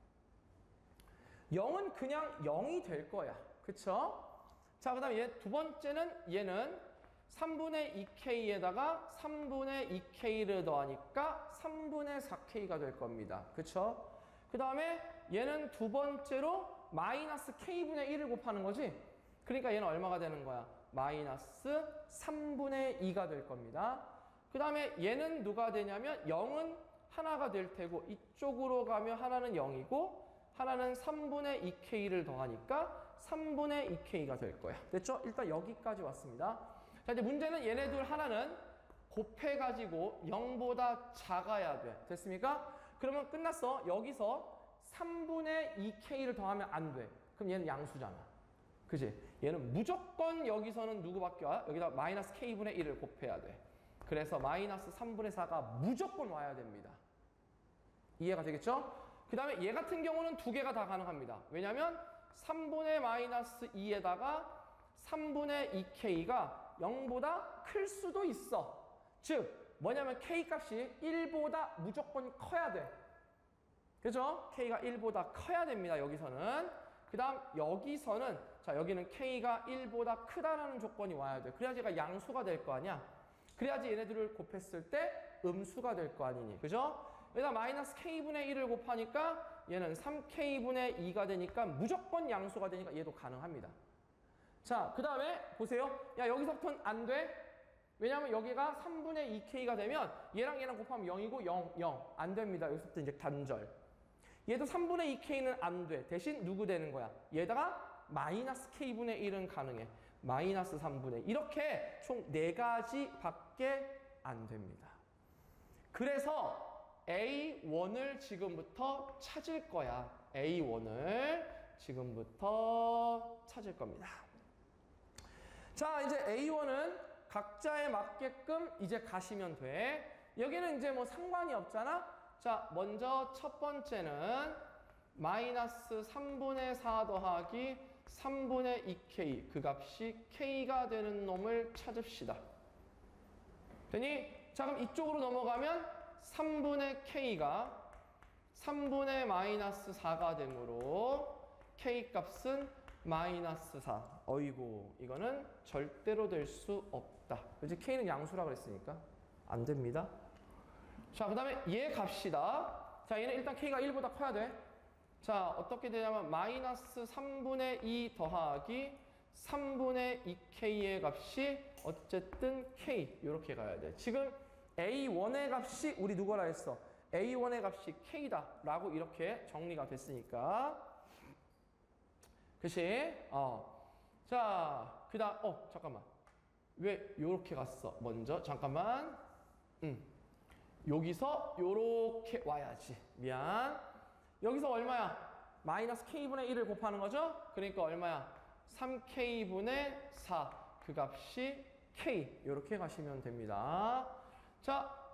영은 그냥 영이 될 거야. 그쵸? 자, 그 다음에 얘 두 번째는 얘는 삼분의 이 케이에다가 삼분의 이 케이를 더하니까 삼분의 사 케이가 될 겁니다. 그쵸? 그 다음에 얘는 두 번째로 마이너스 K분의 일을 곱하는 거지? 그러니까 얘는 얼마가 되는 거야? 마이너스 삼분의 이가 될 겁니다. 그 다음에 얘는 누가 되냐면 영은 하나가 될 테고, 이쪽으로 가면 하나는 영이고 하나는 삼분의 이 케이를 더하니까 삼분의 이 케이가 될 거야. 됐죠? 일단 여기까지 왔습니다. 자, 이제 문제는 얘네들 하나는 곱해가지고 영보다 작아야 돼. 됐습니까? 그러면 끝났어. 여기서 삼분의 이 케이를 더하면 안 돼. 그럼 얘는 양수잖아. 그지? 얘는 무조건 여기서는 누구밖에 와? 여기다 마이너스 케이분의 일을 곱해야 돼. 그래서 마이너스 삼분의 사가 무조건 와야 됩니다. 이해가 되겠죠? 그 다음에 얘 같은 경우는 두 개가 다 가능합니다. 왜냐면 삼분의 마이너스 이에다가 삼분의 이 케이가 영보다 클 수도 있어. 즉 뭐냐면 K 값이 일보다 무조건 커야 돼. 그죠? K가 일보다 커야 됩니다. 여기서는. 그 다음 여기서는 자 여기는 K가 일보다 크다라는 조건이 와야 돼. 그래야지 얘가 양수가 될 거 아니야. 그래야지 얘네들을 곱했을 때 음수가 될 거 아니니. 그죠? 여기다 마이너스 K분의 일을 곱하니까 얘는 삼 케이분의 이가 되니까 무조건 양수가 되니까 얘도 가능합니다. 자, 그 다음에 보세요. 야 여기서부터는 안 돼. 왜냐하면 여기가 삼분의 이 케이가 되면 얘랑 얘랑 곱하면 영이고 영, 영. 안 됩니다. 여기서부터 이제 단절. 얘도 삼분의 이 케이는 안 돼. 대신 누구 되는 거야? 얘다가 마이너스 K분의 일은 가능해. 마이너스 삼분의 일. 이렇게 총 네 가지밖에 안 됩니다. 그래서 에이 원을 지금부터 찾을 거야. 에이 원을 지금부터 찾을 겁니다. 자, 이제 에이 원은 각자에 맞게끔 이제 가시면 돼. 여기는 이제 뭐 상관이 없잖아. 자, 먼저 첫 번째는 마이너스 삼분의 사 더하기 삼분의 이 케이 그 값이 K가 되는 놈을 찾읍시다. 되니? 자, 그럼 이쪽으로 넘어가면 삼분의 K가 삼분의 마이너스 사가 되므로 K 값은 마이너스 사. 어이구, 이거는 절대로 될 수 없다. 그치? K는 양수라 그랬으니까 안 됩니다. 자, 그 다음에 얘 값이다. 자, 얘는 일단 K가 일보다 커야 돼. 자, 어떻게 되냐면 마이너스 삼분의 이 더하기 삼분의 이 케이의 값이 어쨌든 K 이렇게 가야 돼. 지금 에이 원의 값이 우리 누구라 했어? 에이 원의 값이 K다 라고 이렇게 정리가 됐으니까. 그치? 어. 자, 그 다음, 어, 잠깐만. 왜 요렇게 갔어? 먼저, 잠깐만. 음. 여기서 요렇게 와야지. 미안. 여기서 얼마야? 마이너스 K분의 일을 곱하는 거죠? 그러니까 얼마야? 삼 케이분의 사. 그 값이 K. 요렇게 가시면 됩니다. 자,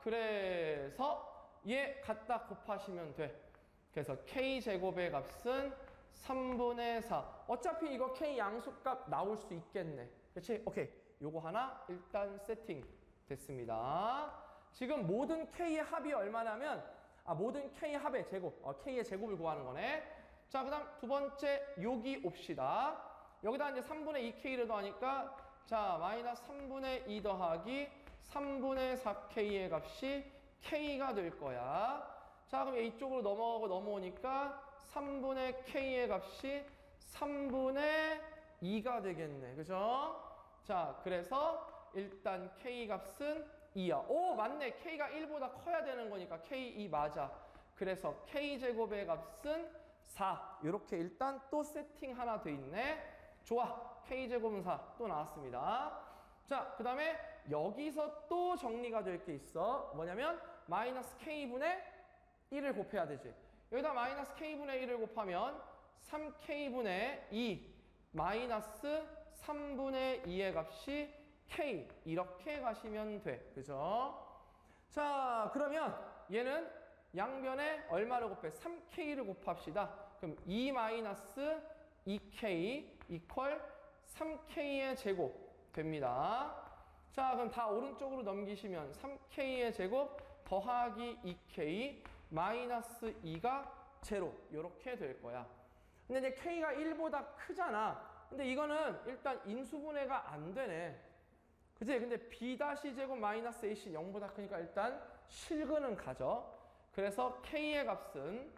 그래서 얘 갖다 곱하시면 돼. 그래서 K제곱의 값은 삼분의 사. 어차피 이거 K 양수값 나올 수 있겠네. 그렇지? 오케이. 요거 하나 일단 세팅 됐습니다. 지금 모든 K의 합이 얼마냐면 아 모든 K의 합의 제곱. 어, K의 제곱을 구하는 거네. 자, 그 다음 두 번째 여기 옵시다. 여기다 이제 삼분의 이 케이를 더하니까 자 마이너스 삼분의 이 더하기 삼분의 사 케이의 값이 K가 될 거야. 자, 그럼 이쪽으로 넘어가고 넘어오니까 삼분의 K의 값이 삼분의 이가 되겠네. 그죠? 자, 그래서 일단 K 값은 이야. 오, 맞네. K가 일보다 커야 되는 거니까 K 이 맞아. 그래서 K제곱의 값은 사. 이렇게 일단 또 세팅 하나 돼 있네. 좋아. K제곱은 사. 또 나왔습니다. 자, 그 다음에 여기서 또 정리가 될 게 있어. 뭐냐면 마이너스 K분의 일을 곱해야 되지. 여기다 마이너스 K분의 일을 곱하면 삼 케이분의 이 마이너스 삼분의 이의 값이 K 이렇게 가시면 돼. 그죠? 자, 그러면 얘는 양변에 얼마를 곱해? 삼 케이를 곱합시다. 그럼 이 마이너스 이 케이 이퀄 삼 케이의 제곱 됩니다. 자, 그럼 다 오른쪽으로 넘기시면 삼 케이의 제곱 더하기 이 케이 마이너스 이가 제로 이렇게 될 거야. 근데 이제 K가 일보다 크잖아. 근데 이거는 일단 인수분해가 안 되네. 그치? 근데 B 다시 제곱 마이너스 에이씨 영보다 크니까 일단 실근은 가죠. 그래서 K의 값은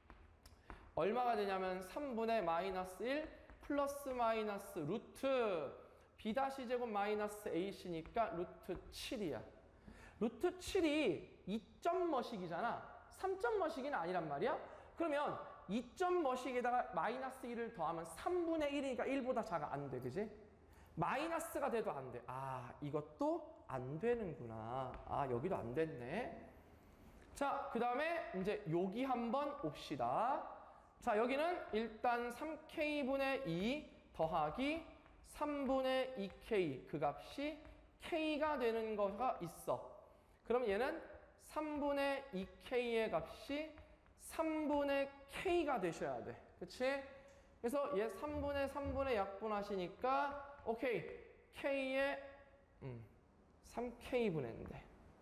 얼마가 되냐면 삼분의 마이너스 일 플러스 마이너스 루트 B 다시 제곱 마이너스 에이씨니까 루트 칠이야. 루트 칠이 이 점 머식이잖아. 삼 점 머식이는 아니란 말이야. 그러면 이 점 머식에다가 마이너스 일을 더하면 삼분의 일이니까 일보다 작아. 안 돼. 그지? 마이너스가 돼도 안 돼. 아, 이것도 안 되는구나. 아, 여기도 안 됐네. 자, 그 다음에 이제 여기 한번 옵시다. 자, 여기는 일단 삼 케이분의 이 더하기 삼분의 이 케이 그 값이 K가 되는 거가 있어. 그럼 얘는 삼분의 이 케이의 값이 삼분의 K가 되셔야 돼. 그치? 그래서 얘 삼분의 삼분의 약분하시니까 오케이. K의 음, 삼 케이분의인데.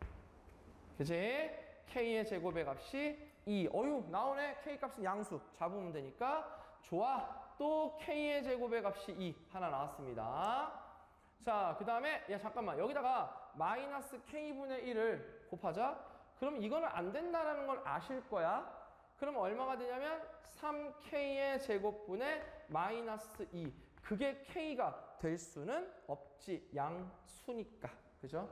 그치? K의 제곱의 값이 이. 어휴, 나오네. K 값은 양수. 잡으면 되니까. 좋아. 또 K의 제곱의 값이 이. 하나 나왔습니다. 자, 그 다음에 야 잠깐만. 여기다가 마이너스 K분의 일을 곱하자. 그럼 이거는 안 된다는 걸 아실 거야. 그럼 얼마가 되냐면 삼 케이의 제곱분의 마이너스 이. 그게 K가 될 수는 없지. 양수니까. 그죠?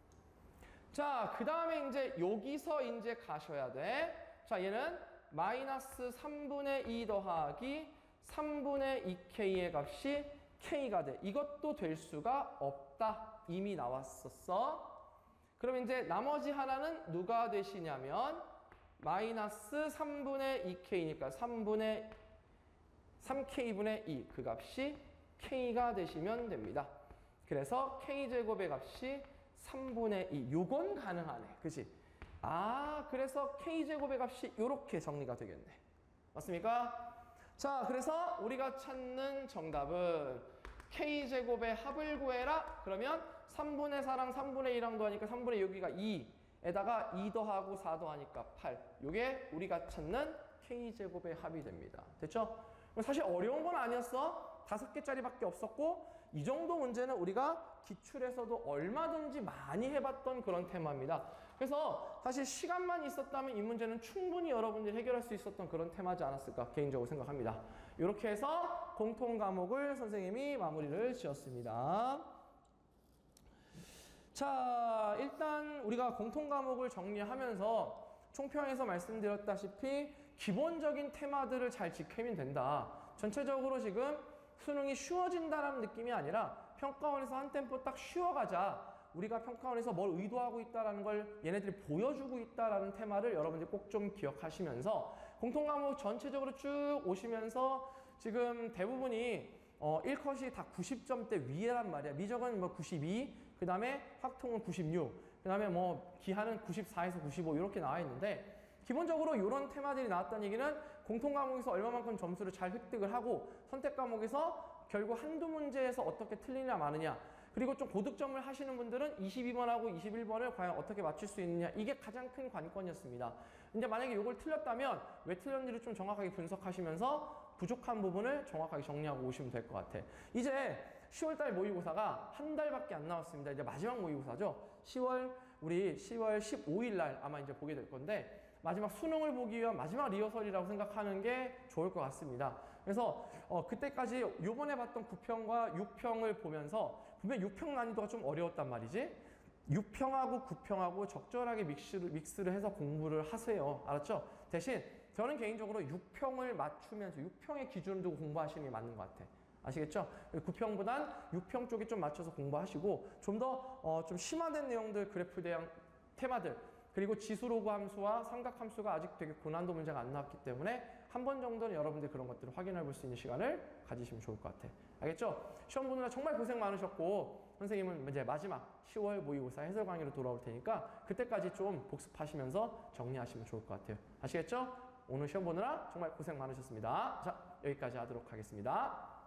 자, 그 다음에 이제 여기서 이제 가셔야 돼. 자, 얘는 마이너스 삼분의 이 더하기 삼분의 이 케이의 값이 K가 돼. 이것도 될 수가 없다. 이미 나왔었어. 그럼 이제 나머지 하나는 누가 되시냐면 마이너스 삼분의 이 케이니까 삼분의 삼 케이분의 이 그 값이 K가 되시면 됩니다. 그래서 K제곱의 값이 삼분의 이. 요건 가능하네. 그치? 아, 그래서 K제곱의 값이 이렇게 정리가 되겠네. 맞습니까? 자, 그래서 우리가 찾는 정답은 K제곱의 합을 구해라. 그러면 삼분의 사랑 삼분의 이랑 더하니까 삼분의 여기가 이에다가 이 더하고 사 더하니까 팔. 요게 우리가 찾는 K제곱의 합이 됩니다. 됐죠? 사실 어려운 건 아니었어. 다섯 개짜리밖에 없었고 이 정도 문제는 우리가 기출에서도 얼마든지 많이 해봤던 그런 테마입니다. 그래서 사실 시간만 있었다면 이 문제는 충분히 여러분들이 해결할 수 있었던 그런 테마지 않았을까 개인적으로 생각합니다. 이렇게 해서 공통 과목을 선생님이 마무리를 지었습니다. 자, 일단 우리가 공통 과목을 정리하면서 총평에서 말씀드렸다시피 기본적인 테마들을 잘 지키면 된다. 전체적으로 지금 수능이 쉬워진다는 느낌이 아니라 평가원에서 한 템포 딱 쉬워가자. 우리가 평가원에서 뭘 의도하고 있다는 걸 얘네들이 보여주고 있다는 테마를 여러분들이 꼭 좀 기억하시면서 공통 과목 전체적으로 쭉 오시면서 지금 대부분이 어, 일 컷이 다 구십 점대 위에란 말이야. 미적은 뭐 구십이, 그 다음에 확통은 구십육, 그 다음에 뭐 기하는 구십사에서 구십오 이렇게 나와 있는데 기본적으로 이런 테마들이 나왔다는 얘기는 공통 과목에서 얼마만큼 점수를 잘 획득을 하고 선택 과목에서 결국 한두 문제에서 어떻게 틀리냐 마느냐, 그리고 좀 고득점을 하시는 분들은 이십이 번하고 이십일 번을 과연 어떻게 맞출 수 있느냐, 이게 가장 큰 관건이었습니다. 근데 만약에 이걸 틀렸다면 왜 틀렸는지를 좀 정확하게 분석하시면서 부족한 부분을 정확하게 정리하고 오시면 될 것 같아. 이제 시월달 모의고사가 한 달밖에 안 남았습니다. 이제 마지막 모의고사죠. 시월 우리 시월 십오일 날 아마 이제 보게 될 건데 마지막 수능을 보기 위한 마지막 리허설이라고 생각하는 게 좋을 것 같습니다. 그래서 어, 그때까지 요번에 봤던 구 평과 육 평을 보면서 분명 육 평 난이도가 좀 어려웠단 말이지. 육 평하고 구 평하고 적절하게 믹스를, 믹스를 해서 공부를 하세요. 알았죠? 대신 저는 개인적으로 육 평을 맞추면서 육 평의 기준을 두고 공부하시는 게 맞는 것 같아. 아시겠죠? 구 평보단 육 평 쪽에 좀 맞춰서 공부하시고 좀 더 어, 좀 심화된 내용들, 그래프 대형 테마들, 그리고 지수로그 함수와 삼각함수가 아직 되게 고난도 문제가 안 나왔기 때문에 한 번 정도는 여러분들이 그런 것들을 확인해 볼 수 있는 시간을 가지시면 좋을 것 같아. 알겠죠? 시험 보느라 정말 고생 많으셨고 선생님은 이제 마지막 시월 모의고사 해설 강의로 돌아올 테니까 그때까지 좀 복습하시면서 정리하시면 좋을 것 같아요. 아시겠죠? 오늘 시험 보느라 정말 고생 많으셨습니다. 자, 여기까지 하도록 하겠습니다.